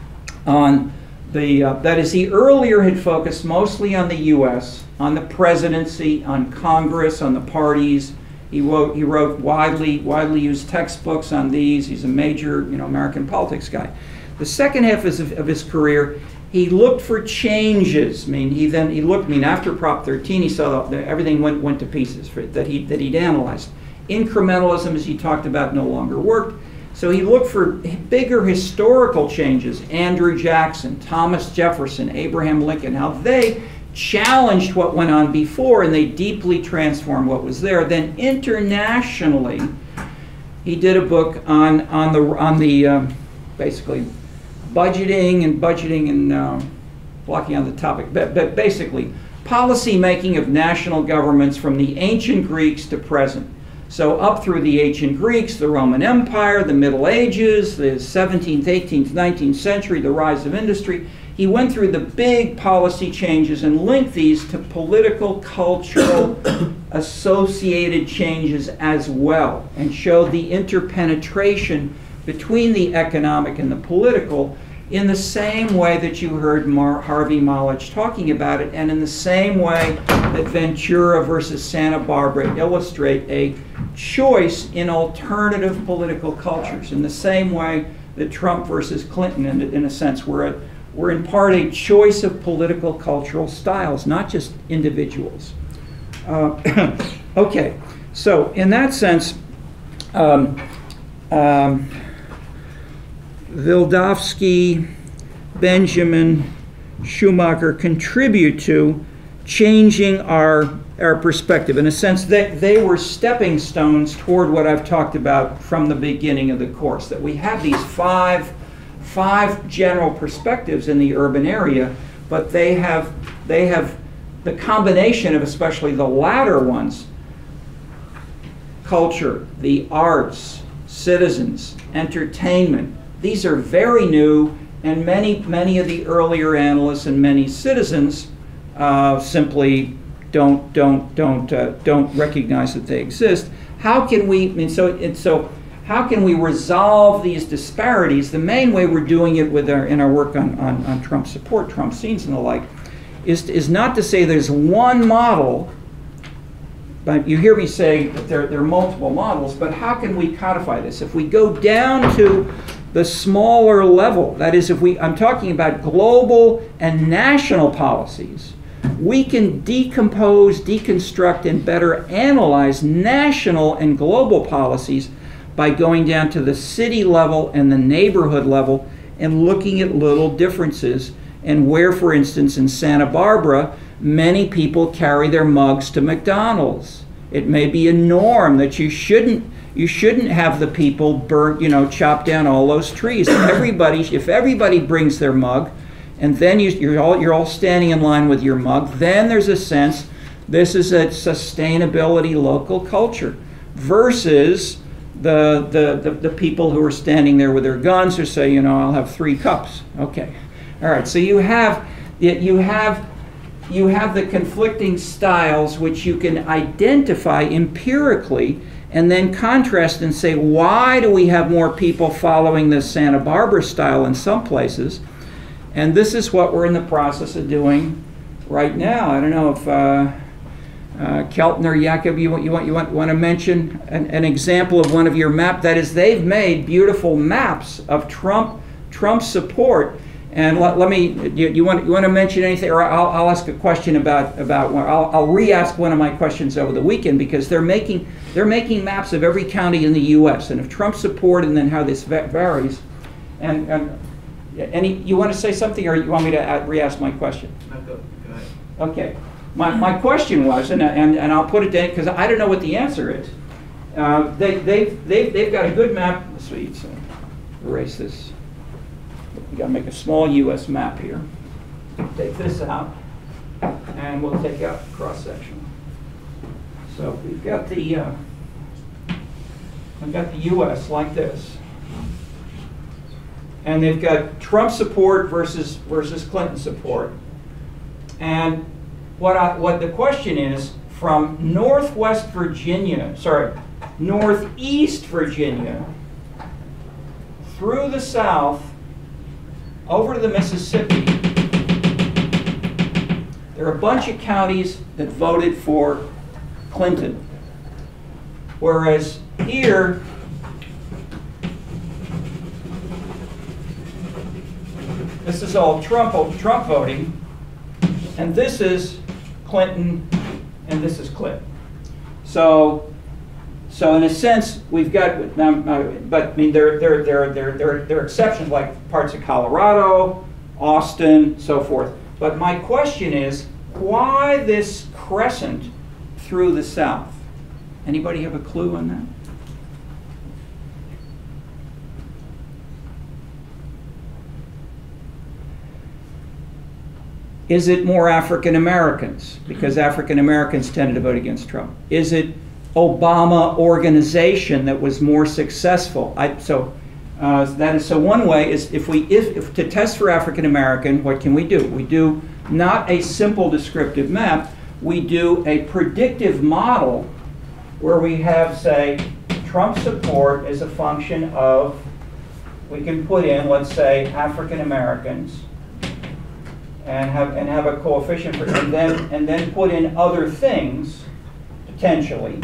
Speaker 3: on the. Uh, that is, he earlier had focused mostly on the U S, on the presidency, on Congress, on the parties. He wrote, he wrote widely, widely used textbooks on these. He's a major, you know, American politics guy. The second half of, of his career, he looked for changes. I mean, he then he looked. I mean, after Prop thirteen, he saw that everything went went to pieces for, that he that he'd analyzed. Incrementalism, as he talked about, no longer worked. So he looked for bigger historical changes. Andrew Jackson, Thomas Jefferson, Abraham Lincoln, how they challenged what went on before, and they deeply transformed what was there. Then internationally, he did a book on on the on the um, basically budgeting and budgeting and uh, blocking on the topic, but, but basically policy making of national governments from the ancient Greeks to present. So up through the ancient Greeks, the Roman Empire, the Middle Ages, the seventeenth, eighteenth, nineteenth century, the rise of industry. He went through the big policy changes and linked these to political, cultural, associated changes as well, and showed the interpenetration between the economic and the political in the same way that you heard Mar Harvey Mollich talking about it, and in the same way that Ventura versus Santa Barbara illustrate a choice in alternative political cultures, in the same way that Trump versus Clinton, in, in a sense, were a We're in part a choice of political cultural styles, not just individuals. Uh, okay, so in that sense, um, um, Wildavsky, Benjamin, Schumacher contribute to changing our, our perspective. In a sense, they, they were stepping stones toward what I've talked about from the beginning of the course, that we have these five five general perspectives in the urban area, but they have they have the combination of especially the latter ones: culture, the arts, citizens, entertainment. These are very new, and many many of the earlier analysts and many citizens uh, simply don't don't don't uh, don't recognize that they exist. How can we? I mean, so it's so. How can we resolve these disparities? The main way we're doing it with our, in our work on, on, on Trump support, Trump scenes and the like, is, is not to say there's one model, but you hear me say that there, there are multiple models, but how can we codify this? If we go down to the smaller level, that is, if we, I'm talking about global and national policies, we can decompose, deconstruct, and better analyze national and global policies by going down to the city level and the neighborhood level and looking at little differences, and where, for instance, in Santa Barbara, many people carry their mugs to McDonald's. It may be a norm that you shouldn't you shouldn't have the people burn, you know, chop down all those trees. Everybody, if everybody brings their mug, and then you, you're all you're all standing in line with your mug, then there's a sense this is a sustainability local culture, versus The, the, the, the people who are standing there with their guns who say, you know, I'll have three cups. Okay. All right. So you have, you have, you have the conflicting styles which you can identify empirically and then contrast and say, why do we have more people following this Santa Barbara style in some places? And this is what we're in the process of doing right now. I don't know if uh, Uh, Kelton or Jakob, you want you want you want, want to mention an, an example of one of your map. That is, they've made beautiful maps of Trump Trump support. And let, let me you, you want you want to mention anything, or I'll, I'll ask a question about about one. I'll, I'll re-ask one of my questions over the weekend, because they're making they're making maps of every county in the U S and of Trump support, and then how this va varies. And, and Yeah, any, you want to say something, or you want me to a- re-ask my question?
Speaker 6: No, go, go ahead.
Speaker 3: Okay. My, my question was, and, and, and I'll put it down because I don't know what the answer is. Uh, they, they've, they've, they've got a good map. Sweet. So erase this. We got to make a small U S map here. Take this out, and we'll take out the cross section. So we've got the uh, we've got the U S like this, and they've got Trump support versus versus Clinton support. And what I, what the question is, from Northwest Virginia, sorry, Northeast Virginia, through the South, over to the Mississippi, there are a bunch of counties that voted for Clinton. Whereas here, this is all Trump, Trump voting, and this is Clinton, and this is Clinton. So, so in a sense, we've got, um, uh, but I mean, there, there, there, there, there, there are exceptions like parts of Colorado, Austin, so forth. But my question is, why this crescent through the South? Anybody have a clue on that? Is it more African Americans? Because African Americans tended to vote against Trump. Is it Obama organization that was more successful? I, so uh, that is so one way is if we if, if to test for African American, what can we do? We do not a simple descriptive map. We do a predictive model where we have, say, Trump support as a function of, we can put in, let's say, African Americans, and have and have a coefficient for, and then and then put in other things potentially,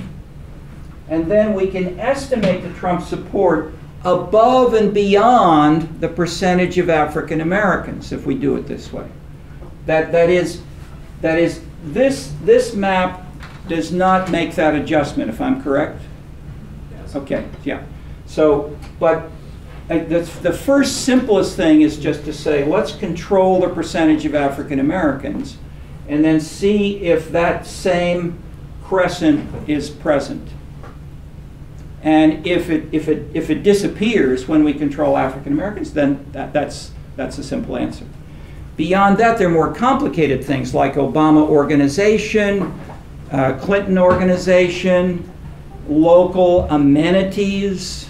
Speaker 3: and then we can estimate the Trump support above and beyond the percentage of African Americans if we do it this way. That that is that is this this map does not make that adjustment, if I'm correct.
Speaker 6: Yes.
Speaker 3: Okay, yeah. So, but uh, the, the first simplest thing is just to say, let's control the percentage of African Americans, and then see if that same crescent is present. And if it if it if it disappears when we control African Americans, then that, that's that's a simple answer. Beyond that, there are more complicated things like Obama organization, uh, Clinton organization, local amenities,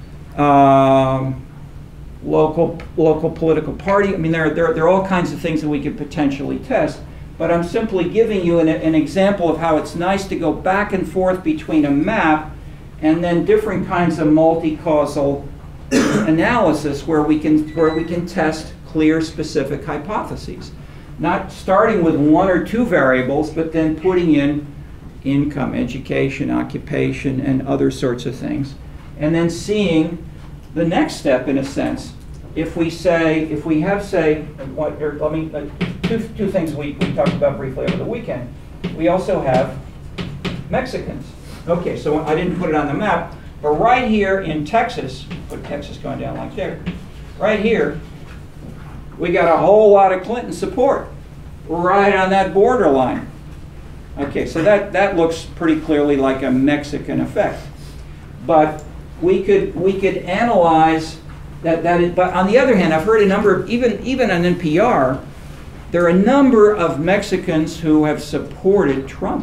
Speaker 3: um, local local political party. I mean, there, there, there are all kinds of things that we could potentially test. But I'm simply giving you an, an example of how it's nice to go back and forth between a map and then different kinds of multi-causal analysis where we can where we can test clear specific hypotheses. Not starting with one or two variables, but then putting in income, education, occupation, and other sorts of things. And then seeing the next step, in a sense. If we say, if we have, say, what, or let me, uh, two, two things we, we talked about briefly over the weekend. We also have Mexicans. Okay, so I didn't put it on the map, but right here in Texas, put Texas going down like there, right here, we got a whole lot of Clinton support right on that borderline. Okay, so that, that looks pretty clearly like a Mexican effect. But we could, we could analyze that, that is, but on the other hand, I've heard a number of, even, even on N P R, there are a number of Mexicans who have supported Trump.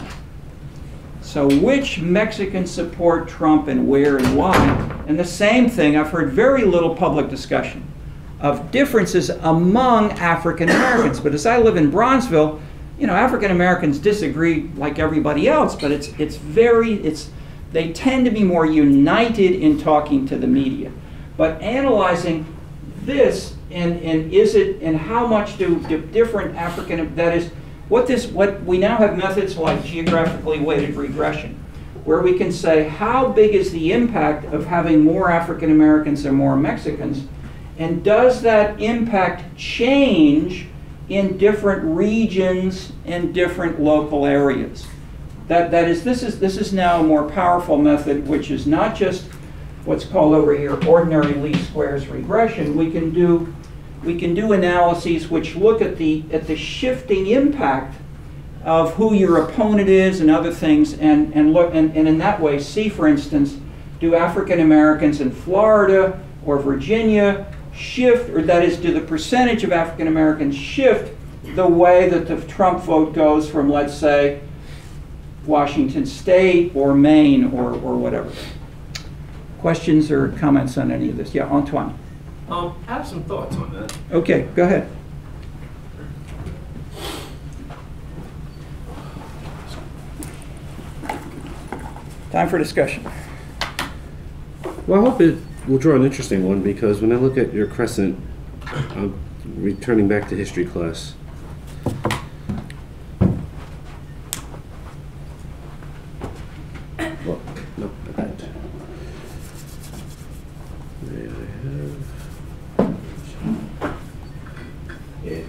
Speaker 3: So which Mexicans support Trump and where and why? And the same thing, I've heard very little public discussion of differences among African Americans. But as I live in Bronzeville, you know, African Americans disagree like everybody else, but it's, it's very, it's, they tend to be more united in talking to the media. But analyzing this, and, and is it, and how much do, do different African, that is, what this, what we now have methods like geographically weighted regression, where we can say how big is the impact of having more African Americans or more Mexicans, and does that impact change in different regions and different local areas? That, that is, this is, this is now a more powerful method, which is not just what's called over here ordinary least squares regression. We can do we can do analyses which look at the, at the shifting impact of who your opponent is and other things, and, and, look, and, and in that way see, for instance, do African Americans in Florida or Virginia shift, or that is, do the percentage of African Americans shift the way that the Trump vote goes from, let's say, Washington State or Maine or, or whatever. Questions or comments on any of this? Yeah, Antoine.
Speaker 1: Um, I have some thoughts on that.
Speaker 3: Okay, go ahead. Time for discussion.
Speaker 1: Well, I hope it will draw an interesting one, because when I look at your crescent, I'm returning back to history class. Well, no, not that. May I have? Yeah.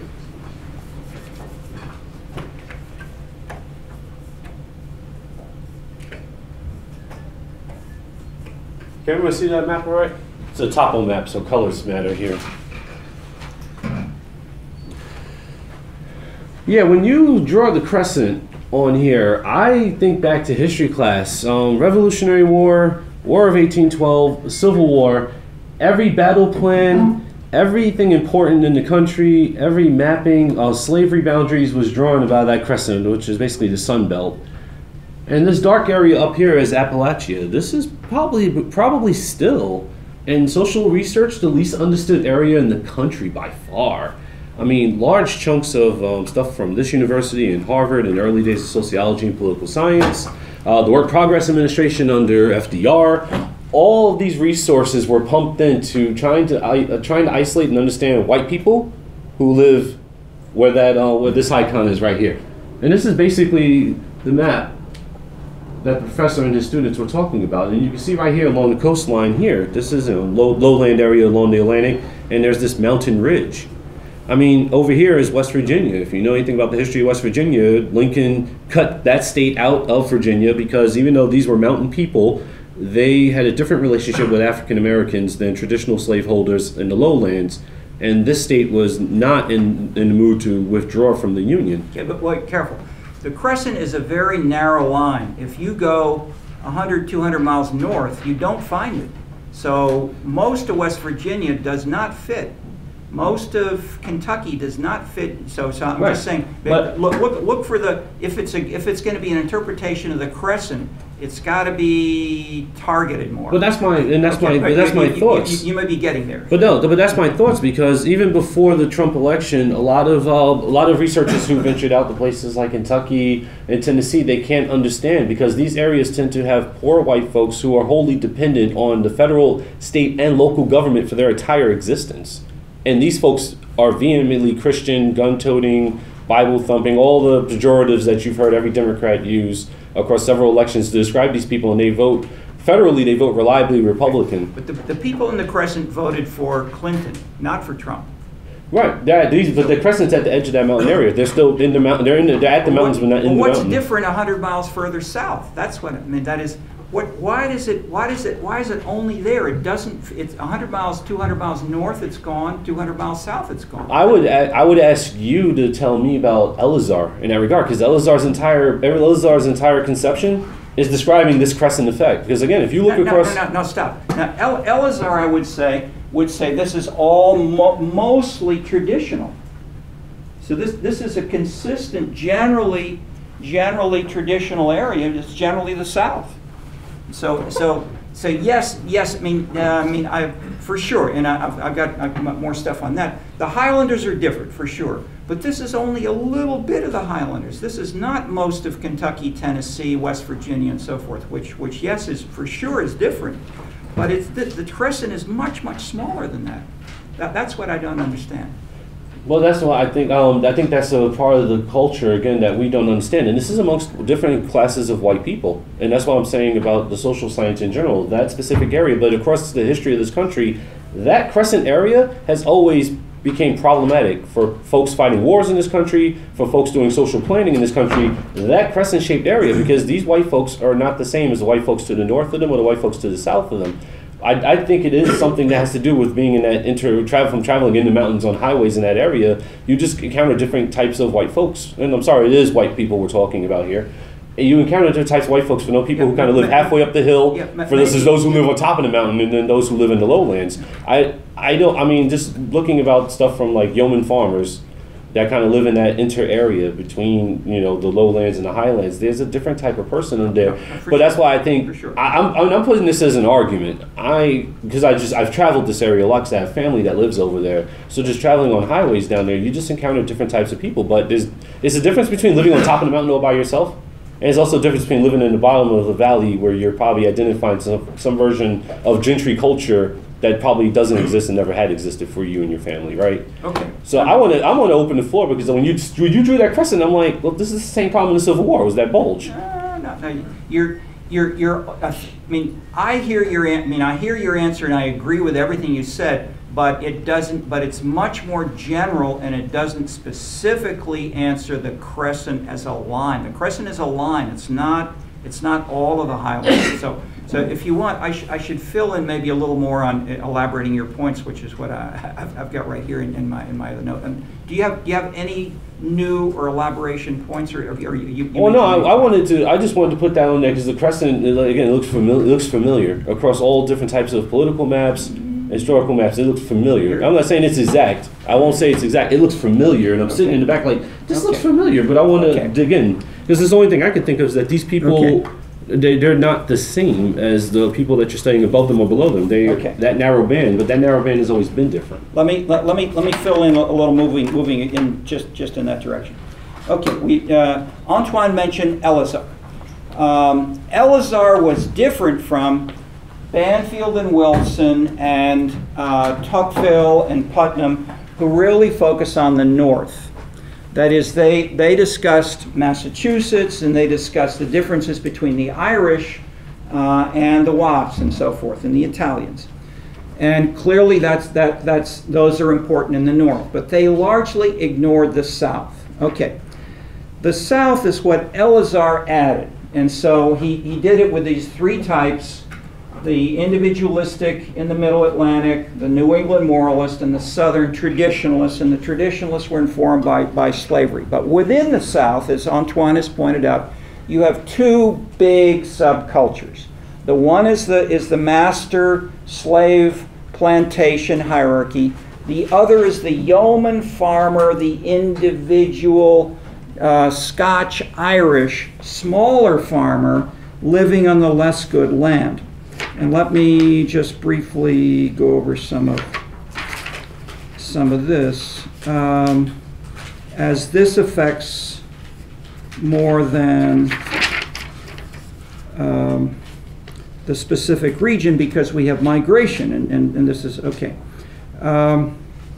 Speaker 1: Can everyone see that map all right? It's a topo map, so colors matter here. Yeah, when you draw the crescent on here, I think back to history class. Um, Revolutionary War, War of eighteen twelve, Civil War, every battle plan, everything important in the country, every mapping of slavery boundaries was drawn by that crescent, which is basically the Sun Belt. And this dark area up here is Appalachia. This is probably probably still, in social research, the least understood area in the country by far. I mean, large chunks of um, stuff from this university and Harvard in the early days of sociology and political science, uh, the Work Progress Administration under F D R, all of these resources were pumped into trying to uh, trying to isolate and understand white people who live where that uh, where this icon is right here. And this is basically the map that the professor and his students were talking about. And you can see right here along the coastline here, this is a low, lowland area along the Atlantic, and there's this mountain ridge. I mean, over here is West Virginia. If you know anything about the history of West Virginia, Lincoln cut that state out of Virginia because even though these were mountain people, they had a different relationship with African Americans than traditional slaveholders in the lowlands. And this state was not in, in the mood to withdraw from the Union.
Speaker 3: Yeah, but wait, careful. The crescent is a very narrow line. If you go one hundred, two hundred miles north, you don't find it. So most of West Virginia does not fit. Most of Kentucky does not fit. So, so I'm
Speaker 1: Right.
Speaker 3: just saying,
Speaker 1: But-
Speaker 3: look, look, look for the, if it's a, if it's going to be an interpretation of the crescent, it's got to be targeted more.
Speaker 1: But that's my and that's
Speaker 3: Okay,
Speaker 1: my
Speaker 3: but
Speaker 1: that's
Speaker 3: you-
Speaker 1: my
Speaker 3: you- you-
Speaker 1: thoughts.
Speaker 3: You, you may be getting there.
Speaker 1: But no, but that's my thoughts, because even before the Trump election, a lot of uh, a lot of researchers who ventured out to places like Kentucky and Tennessee, they can't understand, because these areas tend to have poor white folks who are wholly dependent on the federal, state, and local government for their entire existence. And these folks are vehemently Christian, gun-toting, Bible-thumping, all the pejoratives that you've heard every Democrat use across several elections to describe these people, and they vote, federally, they vote reliably Republican.
Speaker 3: But the, the people in the crescent voted for Clinton, not for Trump.
Speaker 1: Right, that, these, but the crescent's at the edge of that mountain area. They're still in the mountain. They're in the, they're at the mountains, but not in
Speaker 3: Well,
Speaker 1: the
Speaker 3: what's
Speaker 1: mountain.
Speaker 3: different one hundred miles further south? That's what I mean. That is, what? Why does it? Why does it? Why is it only there? It doesn't. It's one hundred miles, two hundred miles north. It's gone. two hundred miles south. It's gone.
Speaker 1: I would a- I would ask you to tell me about Elazar in that regard, because Elazar's entire Elazar's entire conception is describing this crescent effect. Because again, if you look
Speaker 3: no, no,
Speaker 1: across,
Speaker 3: no, no, no, stop. Now, El- Elazar, I would say, would say this is all mo- mostly traditional. So this this is a consistent, generally, generally traditional area. It's generally the South. So so so yes yes. I mean uh, I mean I for sure, and I, I've I've got I've got more stuff on that. The Highlanders are different for sure, but this is only a little bit of the Highlanders. This is not most of Kentucky, Tennessee, West Virginia, and so forth. Which which yes is for sure is different, but it's the, the crescent is much much smaller than that. That that's what I don't understand.
Speaker 1: well, that's why I think um, I think that's a part of the culture again that we don't understand, and this is amongst different classes of white people, and that's what I'm saying about the social science in general. That specific area, but across the history of this country, that crescent area has always became problematic for folks fighting wars in this country, for folks doing social planning in this country. That crescent-shaped area, because these white folks are not the same as the white folks to the north of them or the white folks to the south of them. I, I think it is something that has to do with being in that inter travel from traveling in the mountains on highways in that area. You just encounter different types of white folks, and I'm sorry, it is white people we're talking about here. You encounter different types of white folks. For no people
Speaker 3: Yeah,
Speaker 1: who kind of live halfway up the hill.
Speaker 3: Yeah, ma-
Speaker 1: for this is
Speaker 3: maybe-
Speaker 1: those who live on top of the mountain, and then those who live in the lowlands. I I don't. I mean, just looking about stuff from like yeoman farmers that kind of live in that inter area between, you know, the lowlands and the highlands. There's a different type of person in there.
Speaker 3: For
Speaker 1: But that's
Speaker 3: sure.
Speaker 1: why I think
Speaker 3: For sure.
Speaker 1: I, I'm I'm I'm putting this as an argument. I because I just I've traveled this area a lot because I have family that lives over there. So just traveling on highways down there, you just encounter different types of people. But there's there's a difference between living on top of the mountain all by yourself. And there's also a difference between living in the bottom of the valley where you're probably identifying some, some version of gentry culture that probably doesn't exist and never had existed for you and your family, right?
Speaker 3: Okay.
Speaker 1: So I want to I want to open the floor because when you when you drew that crescent, I'm like, well, this is the same problem in the Civil War. Was that bulge?
Speaker 3: Uh, no, no, you're, you're, you're. Uh, I mean, I hear your. An- I mean, I hear your answer, and I agree with everything you said. But it doesn't. But it's much more general, and it doesn't specifically answer the crescent as a line. The crescent is a line. It's not. It's not all of the highlights. So, so if you want, I, sh- I should fill in maybe a little more on elaborating your points, which is what I, I've, I've got right here in, in my in my other note. And do you have do you have any new or elaboration points, or, or you? you, you
Speaker 1: Well, no, I,
Speaker 3: mentioned-
Speaker 1: I wanted to. I just wanted to put that on there because the crescent, it, again, it looks familiar. It looks familiar across all different types of political maps, historical maps. It looks familiar. I'm not saying it's exact. I won't say it's exact. It looks familiar, and I'm sitting in the back like this looks
Speaker 3: Okay.
Speaker 1: familiar, but I want to
Speaker 3: Okay.
Speaker 1: dig in because the only thing I can think of is that these people.
Speaker 3: Okay.
Speaker 1: They, they're not the same as the people that you're studying above them or below them. They
Speaker 3: Okay.
Speaker 1: that narrow band, but that narrow band has always been different.
Speaker 3: Let me let, let me let me fill in a, a little moving moving in just just in that direction. Okay, we uh, Antoine mentioned Eleazar. Um, Eleazar was different from Banfield and Wilson and uh, Tuckville and Putnam, who really focus on the north. That is, they, they discussed Massachusetts, and they discussed the differences between the Irish uh, and the Wasps and so forth, and the Italians. And clearly that's, that, that's, those are important in the north, but they largely ignored the south. Okay, the south is what Eleazar added, and so he, he did it with these three types: the individualistic in the Middle Atlantic, the New England moralist, and the Southern traditionalists. And the traditionalists were informed by, by slavery. But within the South, as Antoine has pointed out, you have two big subcultures. The one is the, is the master-slave plantation hierarchy. The other is the yeoman farmer, the individual uh, Scotch-Irish, smaller farmer living on the less good land. And let me just briefly go over some of some of this, um, as this affects more than um, the specific region, because we have migration, and, and, and this is okay. Um,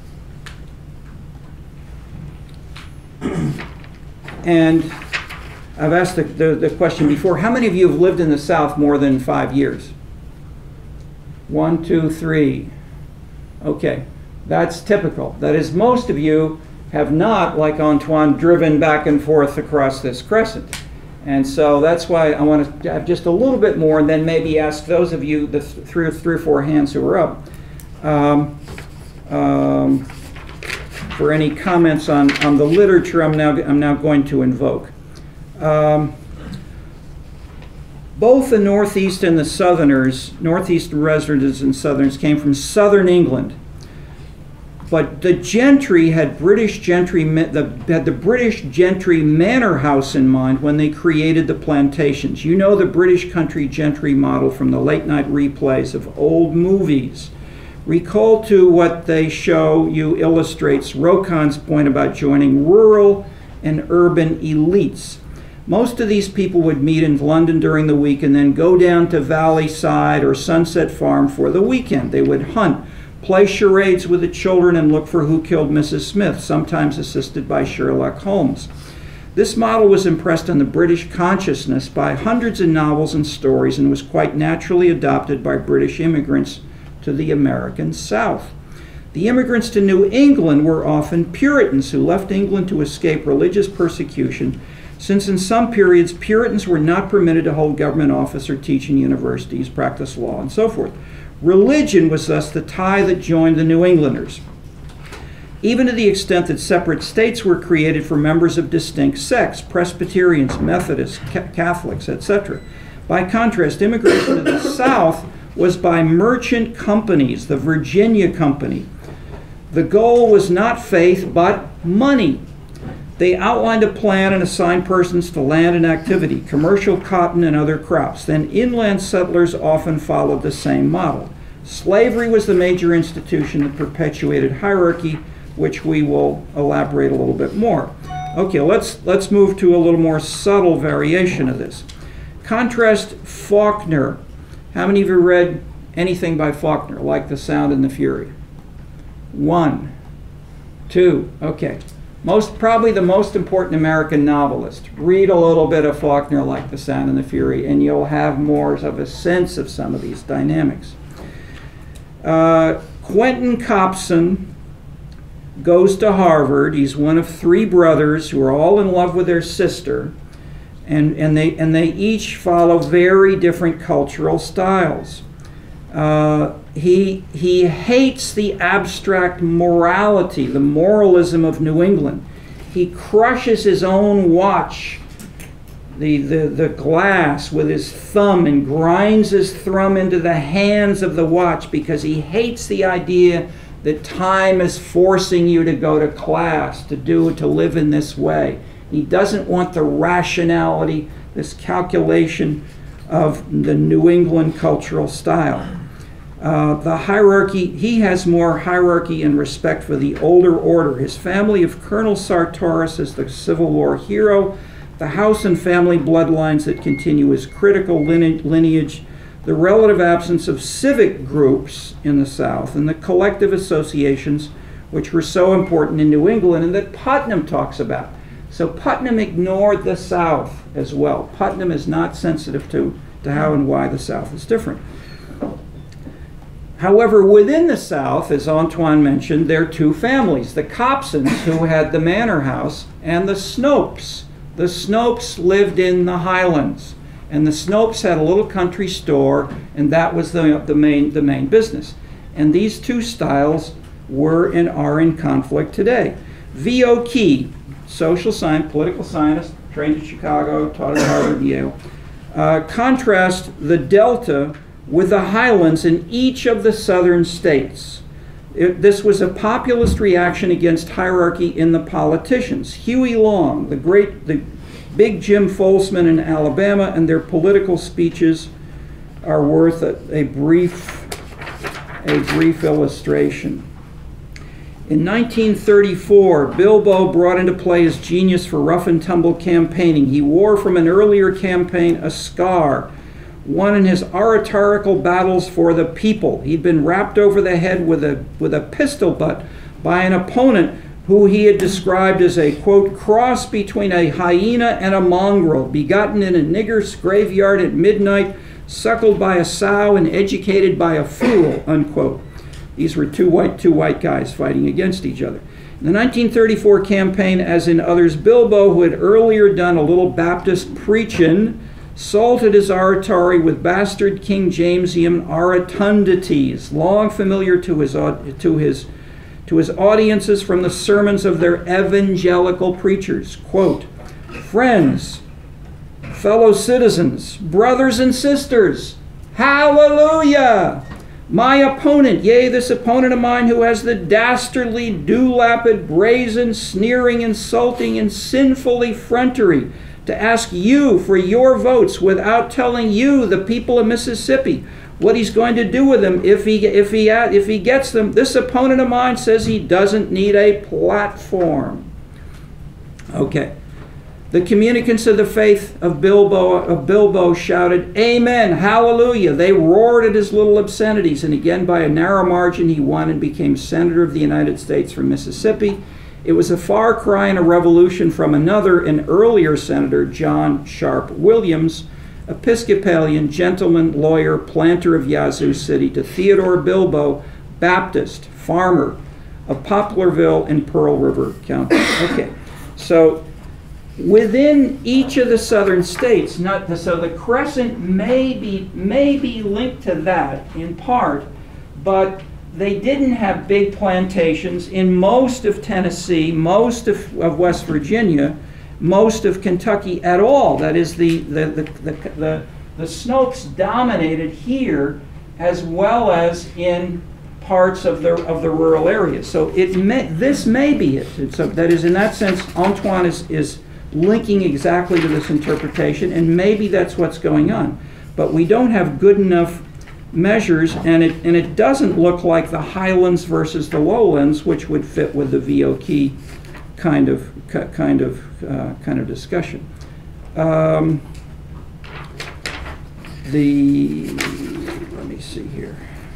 Speaker 3: and I've asked the, the, the question before, how many of you have lived in the South more than five years? One, two, three. Okay, that's typical. That is, most of you have not, like Antoine, driven back and forth across this crescent. And so that's why I want to have just a little bit more, and then maybe ask those of you, the th three, or three or four hands who are up, um, um, for any comments on, on the literature I'm now, I'm now going to invoke. Um, Both the Northeast and the Southerners, Northeastern residents and Southerners, came from Southern England. But the gentry had British gentry, the, had the British gentry manor house in mind when they created the plantations. You know the British country gentry model from the late night replays of old movies. Recall to what they show you illustrates Rocon's point about joining rural and urban elites. Most of these people would meet in London during the week and then go down to Valleyside or Sunset Farm for the weekend. They would hunt, play charades with the children, and look for who killed Missus Smith, sometimes assisted by Sherlock Holmes. This model was impressed on the British consciousness by hundreds of novels and stories, and was quite naturally adopted by British immigrants to the American South. The immigrants to New England were often Puritans who left England to escape religious persecution, since in some periods Puritans were not permitted to hold government office or teach in universities, practice law, and so forth. Religion was thus the tie that joined the New Englanders, even to the extent that separate states were created for members of distinct sects, Presbyterians, Methodists, ca Catholics, et cetera. By contrast, immigration to the South was by merchant companies, the Virginia Company. The goal was not faith, but money. They outlined a plan and assigned persons to land and activity, commercial cotton and other crops. Then inland settlers often followed the same model. Slavery was the major institution that perpetuated hierarchy, which we will elaborate a little bit more. Okay, let's, let's move to a little more subtle variation of this. Contrast Faulkner. How many of you read anything by Faulkner, like The Sound and the Fury? One, two, okay. Most, probably the most important American novelist. Read a little bit of Faulkner, like The Sound and the Fury, and you'll have more of a sense of some of these dynamics. Uh, Quentin Copson goes to Harvard. He's one of three brothers who are all in love with their sister, and, and, they, and they each follow very different cultural styles. Uh, he, he hates the abstract morality, the moralism of New England. He crushes his own watch, the, the, the glass, with his thumb and grinds his thumb into the hands of the watch because he hates the idea that time is forcing you to go to class, to do, to live in this way. He doesn't want the rationality, this calculation of the New England cultural style. Uh, the hierarchy, he has more hierarchy and respect for the older order. His family of Colonel Sartoris is the Civil War hero. The house and family bloodlines that continue his critical lineage, the relative absence of civic groups in the South, and the collective associations which were so important in New England and that Putnam talks about. So Putnam ignored the South as well. Putnam is not sensitive to, to how and why the South is different. However, within the South, as Antoine mentioned, there are two families, the Copsons, who had the manor house, and the Snopes. The Snopes lived in the Highlands, and the Snopes had a little country store, and that was the, the, main, the main business. And these two styles were and are in conflict today. V O Key, social science, political scientist, trained at Chicago, taught at Harvard and Yale. Uh, contrast the Delta with the Highlands in each of the southern states. It, this was a populist reaction against hierarchy in the politicians. Huey Long, the great, the big Jim Folsman in Alabama, and their political speeches are worth a, a brief, a brief illustration. In nineteen thirty-four, Bilbo brought into play his genius for rough and tumble campaigning. He wore from an earlier campaign a scar, won in his oratorical battles for the people. He'd been rapped over the head with a, with a pistol butt by an opponent who he had described as a, quote, cross between a hyena and a mongrel, begotten in a nigger's graveyard at midnight, suckled by a sow and educated by a fool, unquote. These were two white, two white guys fighting against each other. In the nineteen thirty-four campaign, as in others, Bilbo, who had earlier done a little Baptist preaching, salted his oratory with bastard King Jamesian orotundities, long familiar to his, to his, to his audiences from the sermons of their evangelical preachers. Quote, friends, fellow citizens, brothers and sisters, hallelujah! My opponent, yea, this opponent of mine who has the dastardly, dewlapped, brazen, sneering, insulting, and sinful effrontery to ask you for your votes without telling you, the people of Mississippi, what he's going to do with them if he, if he, if he gets them. This opponent of mine says he doesn't need a platform. Okay. The communicants of the faith of Bilbo, of Bilbo shouted, amen, hallelujah. They roared at his little obscenities, and again by a narrow margin he won and became Senator of the United States from Mississippi. It was a far cry and a revolution from another, an earlier senator, John Sharp Williams, Episcopalian, gentleman, lawyer, planter of Yazoo City, to Theodore Bilbo, Baptist, farmer of Poplarville in Pearl River County. Okay, so within each of the southern states, not the, so the crescent may be, may be linked to that in part, but they didn't have big plantations in most of Tennessee, most of, of West Virginia, most of Kentucky at all. That is, the, the, the, the, the, the Snopes dominated here as well as in parts of the, of the rural areas. So it may, this may be it. It's a, that is, in that sense, Antoine is, is linking exactly to this interpretation, and maybe that's what's going on. But we don't have good enough measures, and it, and it doesn't look like the highlands versus the lowlands, which would fit with the V O Key kind of, kind of, uh, kind of discussion. Um, the, let me see here.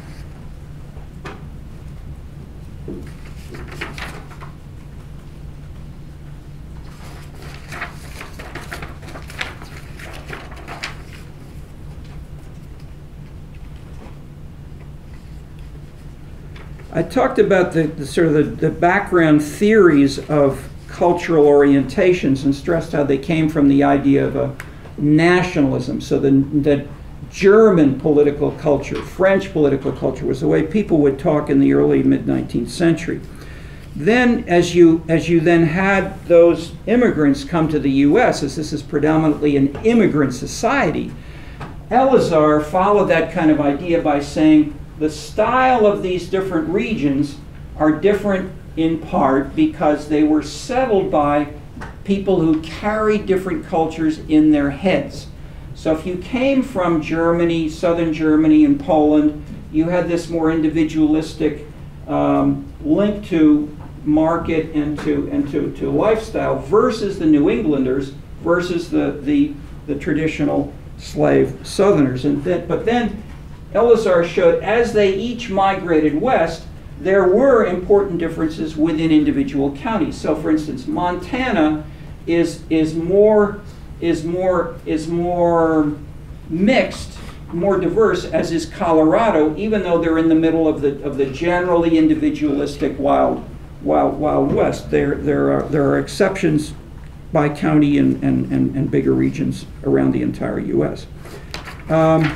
Speaker 3: I talked about the, the sort of the, the background theories of cultural orientations and stressed how they came from the idea of a nationalism. So the, that German political culture, French political culture was the way people would talk in the early mid-nineteenth century. Then as you, as you then had those immigrants come to the U S, as this is predominantly an immigrant society, Elazar followed that kind of idea by saying, the style of these different regions are different in part because they were settled by people who carried different cultures in their heads. So if you came from Germany, southern Germany and Poland, you had this more individualistic um, link to market and to, and to, to lifestyle versus the New Englanders versus the, the, the traditional slave Southerners. And that, but then Elazar showed as they each migrated west, there were important differences within individual counties. So for instance, Montana is, is, more, is, more, is more mixed, more diverse, as is Colorado, even though they're in the middle of the, of the generally individualistic wild, wild, wild west. There, there, are, there are exceptions by county and, and, and, and bigger regions around the entire U S. Um,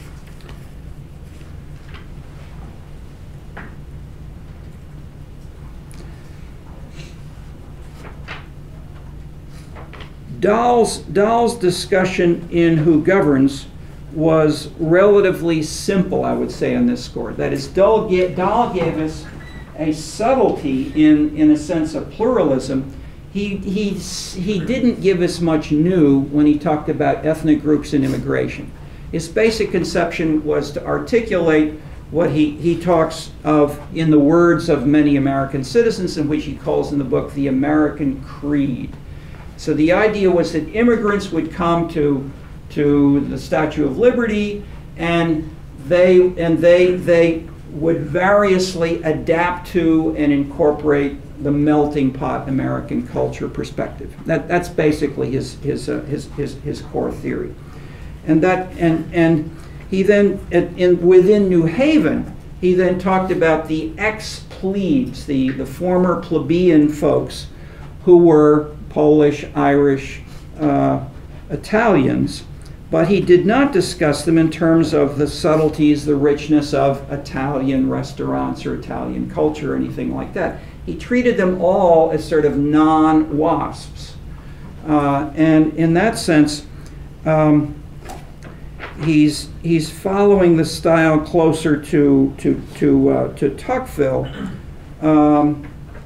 Speaker 3: Dahl's, Dahl's discussion in Who Governs was relatively simple, I would say, on this score. That is, Dahl, Dahl gave us a subtlety in, in a sense of pluralism. He, he, he didn't give us much new when he talked about ethnic groups and immigration. His basic conception was to articulate what he, he talks of in the words of many American citizens, in which he calls in the book the American Creed. So the idea was that immigrants would come to, to the Statue of Liberty, and they, and they, they would variously adapt to and incorporate the melting pot American culture perspective. That, that's basically his, his, uh, his, his, his core theory. And, that, and, and he then, in, within New Haven, he then talked about the ex-plebes, the, the former plebeian folks who were Polish, Irish, uh, Italians, but he did not discuss them in terms of the subtleties, the richness of Italian restaurants or Italian culture or anything like that. He treated them all as sort of non-WASPs. Uh, and in that sense, um, he's, he's following the style closer to, to, to, uh, to Tocqueville um,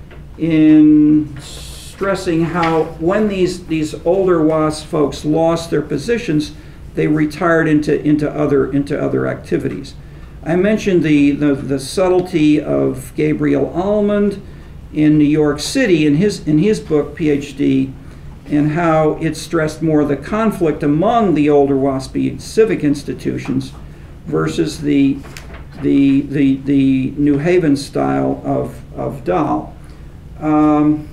Speaker 3: in stressing how when these, these older WASP folks lost their positions, they retired into, into, other, into other activities. I mentioned the, the, the subtlety of Gabriel Almond in New York City in his, in his book, PhD, and how it stressed more the conflict among the older WASPy civic institutions versus the, the, the, the New Haven style of, of Dahl. Um,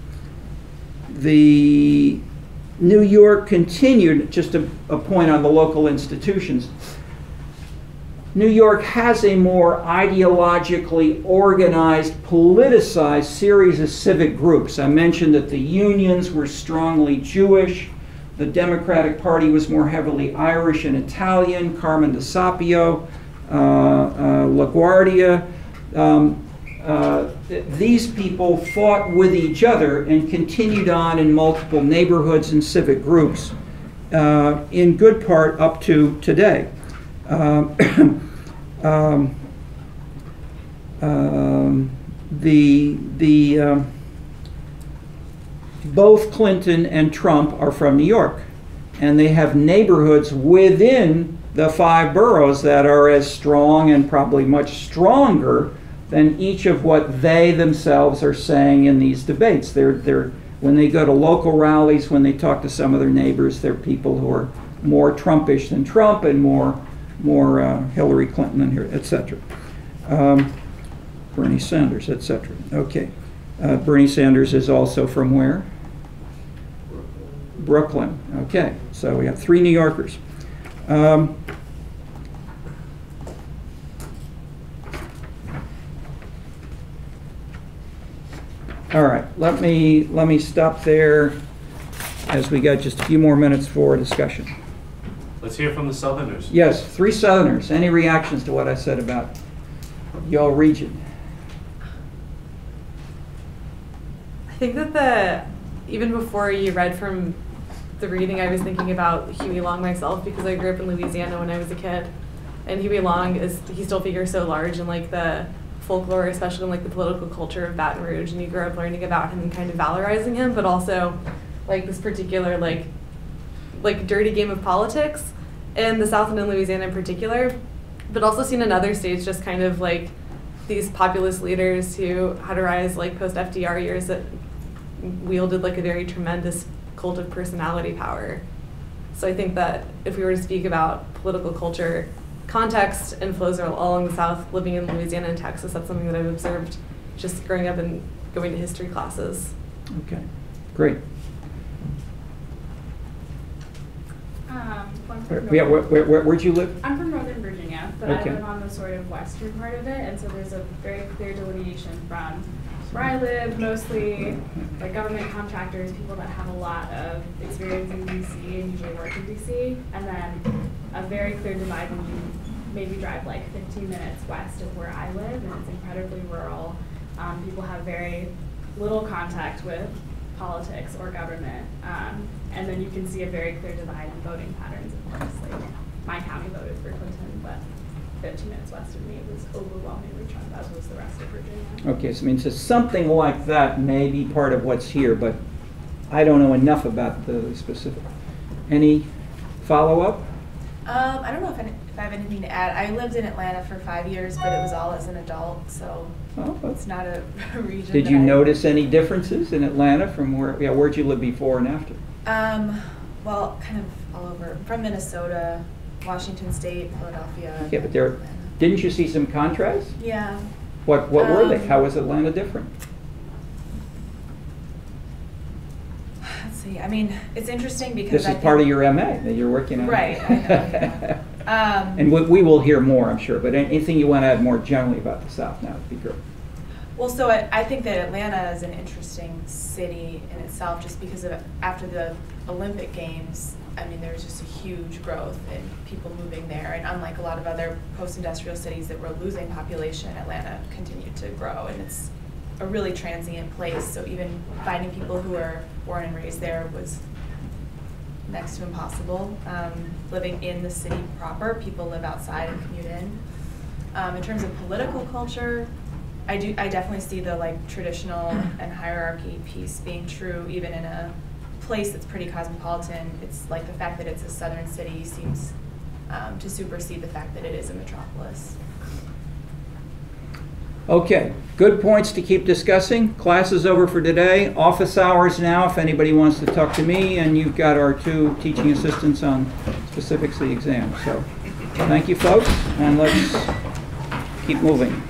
Speaker 3: The New York continued, just a, a point on the local institutions. New York has a more ideologically organized, politicized series of civic groups. I mentioned that the unions were strongly Jewish. The Democratic Party was more heavily Irish and Italian. Carmen de Sapio, uh, uh, LaGuardia. Um, uh, th these people fought with each other and continued on in multiple neighborhoods and civic groups, uh, in good part up to today. Um, um, um, the the um, both Clinton and Trump are from New York, and they have neighborhoods within the five boroughs that are as strong and probably much stronger than each of what they themselves are saying in these debates. They're, they're, when they go to local rallies, when they talk to some of their neighbors, they're people who are more Trumpish than Trump and more, more uh, Hillary Clinton than here, et cetera. Um, Bernie Sanders, et cetera. Okay. Uh, Bernie Sanders is also from where? Brooklyn. Okay, so we have three New Yorkers. Um, all right, let me let me stop there, as we got just a few more minutes for discussion.
Speaker 1: Let's hear from the Southerners.
Speaker 3: Yes, three Southerners. Any reactions to what I said about your region?
Speaker 7: I think that the, even before you read from the reading, I was thinking about Huey Long myself, because I grew up in Louisiana when I was a kid. And Huey Long is, he still figures so large in like the folklore, especially in like the political culture of Baton Rouge. And you grew up learning about him and kind of valorizing him, but also like this particular like, like dirty game of politics in the South and in Louisiana in particular, but also seen in other states just kind of like these populist leaders who had to rise like post F D R years that wielded like a very tremendous cult of personality power. So I think that if we were to speak about political culture, context and flows all along the South, living in Louisiana and Texas, that's something that I've observed just growing up and going to history classes.
Speaker 3: Okay, great.
Speaker 8: Um, I'm
Speaker 3: Where,
Speaker 8: from
Speaker 3: yeah, where, where, where, where'd you live?
Speaker 8: I'm from Northern Virginia, but
Speaker 3: Okay.
Speaker 8: I live on the sort of western part of it, and so there's a very clear delineation from where I live, mostly like government contractors, people that have a lot of experience in D C and usually work in D C, and then a very clear divide when you maybe drive like fifteen minutes west of where I live, and it's incredibly rural. Um, people have very little contact with politics or government, um, and then you can see a very clear divide in voting patterns, of course. Like, my county voted for Clinton, but fifteen minutes west of me it was overwhelmingly Trump, as was the rest of Virginia.
Speaker 3: Okay, so I mean, so something like that may be part of what's here, but I don't know enough about the specific. Any follow-up?
Speaker 9: Um, I don't know if I, if I have anything to add. I lived in Atlanta for five years, but it was all as an adult, so
Speaker 3: Oh,
Speaker 9: it's not a region.
Speaker 3: did
Speaker 9: that
Speaker 3: you
Speaker 9: I,
Speaker 3: notice any differences in Atlanta from where, yeah, where'd you live before and after?
Speaker 9: Um, well, kind of all over. From Minnesota, Washington State, Philadelphia.
Speaker 3: Yeah, but there, didn't you see some contrasts?
Speaker 9: Yeah.
Speaker 3: What, what were they?
Speaker 9: Um,
Speaker 3: How was Atlanta different?
Speaker 9: Let's see. I mean, it's interesting because
Speaker 3: This
Speaker 9: I
Speaker 3: is
Speaker 9: think,
Speaker 3: part of your M A that you're working on.
Speaker 9: Right, I know, I Um,
Speaker 3: And we, we will hear more, I'm sure, but anything you want to add more generally about the South now would be great.
Speaker 9: Well, so I, I think that Atlanta is an interesting city in itself, just because of after the Olympic Games, I mean, there's just a huge growth in people moving there, and unlike a lot of other post-industrial cities that were losing population, Atlanta continued to grow, and it's a really transient place. So even finding people who are born and raised there was next to impossible. Um, living in the city proper, people live outside and commute in. Um, in terms of political culture, I do. I definitely see the like traditional and hierarchy piece being true, even in a place that's pretty cosmopolitan. It's like the fact that it's a southern city seems um, to supersede the fact that it is a metropolis.
Speaker 3: Okay, good points to keep discussing. Class is over for today. Office hours now, if anybody wants to talk to me, and you've got our two teaching assistants on specifics of the exam. So thank you, folks, and let's keep moving.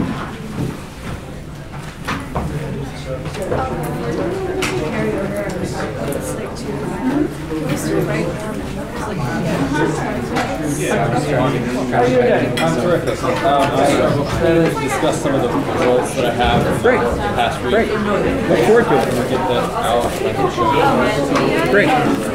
Speaker 2: Carry over.
Speaker 10: I'm terrific. Um, I'm going to discuss some of the results that I have
Speaker 3: Great.
Speaker 10: the past week.
Speaker 3: Great. Look forward to it.
Speaker 10: We'll get that out and I can show you.
Speaker 3: Great.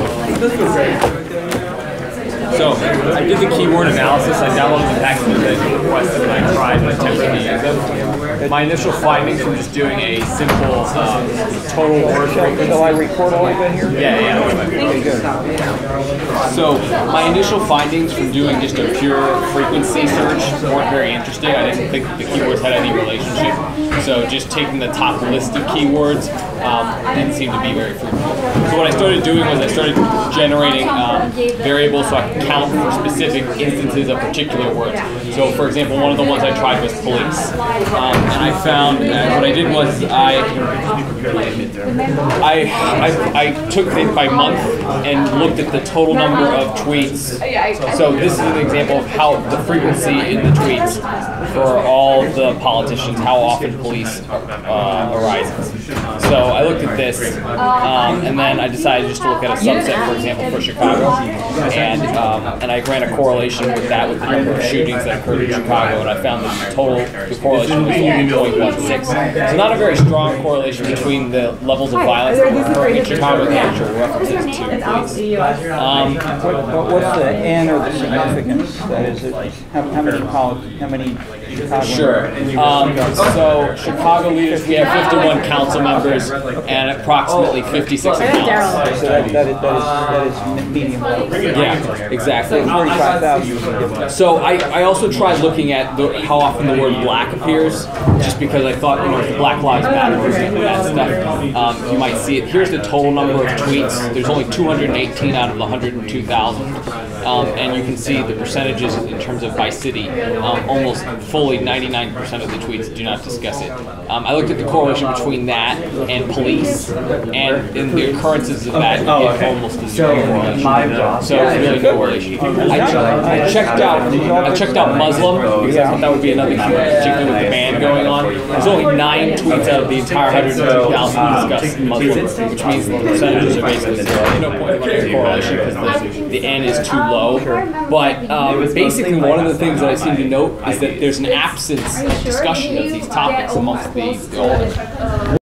Speaker 10: So, I did the keyword analysis. I downloaded the package that you requested and I tried and attempted to use them. My initial findings from just doing a simple um, total word frequency.
Speaker 3: So I record all of it here?
Speaker 10: Yeah, yeah.
Speaker 3: Okay, good.
Speaker 10: So my initial findings from doing just a pure frequency search weren't very interesting. I didn't think the keywords had any relationship. So just taking the top list of keywords um, didn't seem to be very fruitful. So what I started doing was I started generating um, variables so I could count for specific instances of particular words. So for example, one of the ones I tried was police. Um, and I found that what I did was I I, I, I took it by month and looked at the total number of tweets. So this is an example of how the frequency in the tweets for all the politicians, how often police uh, arises. So I looked at this, um, and then I decided just to look at a subset, for example, for Chicago, and um, and I ran a correlation with that with the number of shootings that occurred in Chicago, and I found that the total the correlation was only zero point one six. So not a very strong correlation between the levels of violence that were occurring in Chicago and the actual references to police. Um,
Speaker 3: What, what's the N or the significance? That is, it, how, how many poli- how many Chicago?
Speaker 10: Sure. Um, so Chicago leaders, we have fifty-one council members and approximately fifty-six accounts.
Speaker 3: So that, that is, that is, that is medium level.
Speaker 10: Yeah, exactly.
Speaker 3: Forty-five thousand.
Speaker 10: So I, I also tried looking at the, how often the word black appears, just because I thought, you know, if the Black Lives Matter and that stuff, um, you might see it. Here's the total number of tweets. There's only two hundred eighteen out of the one hundred two thousand. Um, and you can see the percentages in terms of by city. Um, almost fully ninety-nine percent of the tweets do not discuss it. Um, I looked at the correlation between that and police, and in the occurrences of that, you get almost a zero correlation. So really no correlation. I, I checked out I checked out Muslim because I thought that would be another keyword, particularly with the ban going on. There's only nine tweets out of the entire one hundred two thousand discuss Muslim, which means the percentages are basically zero. There's no point in running a correlation because the, the N is too low. But um, basically, one of the things that I seem to note is that there's an absence of discussion of these topics amongst the, the older.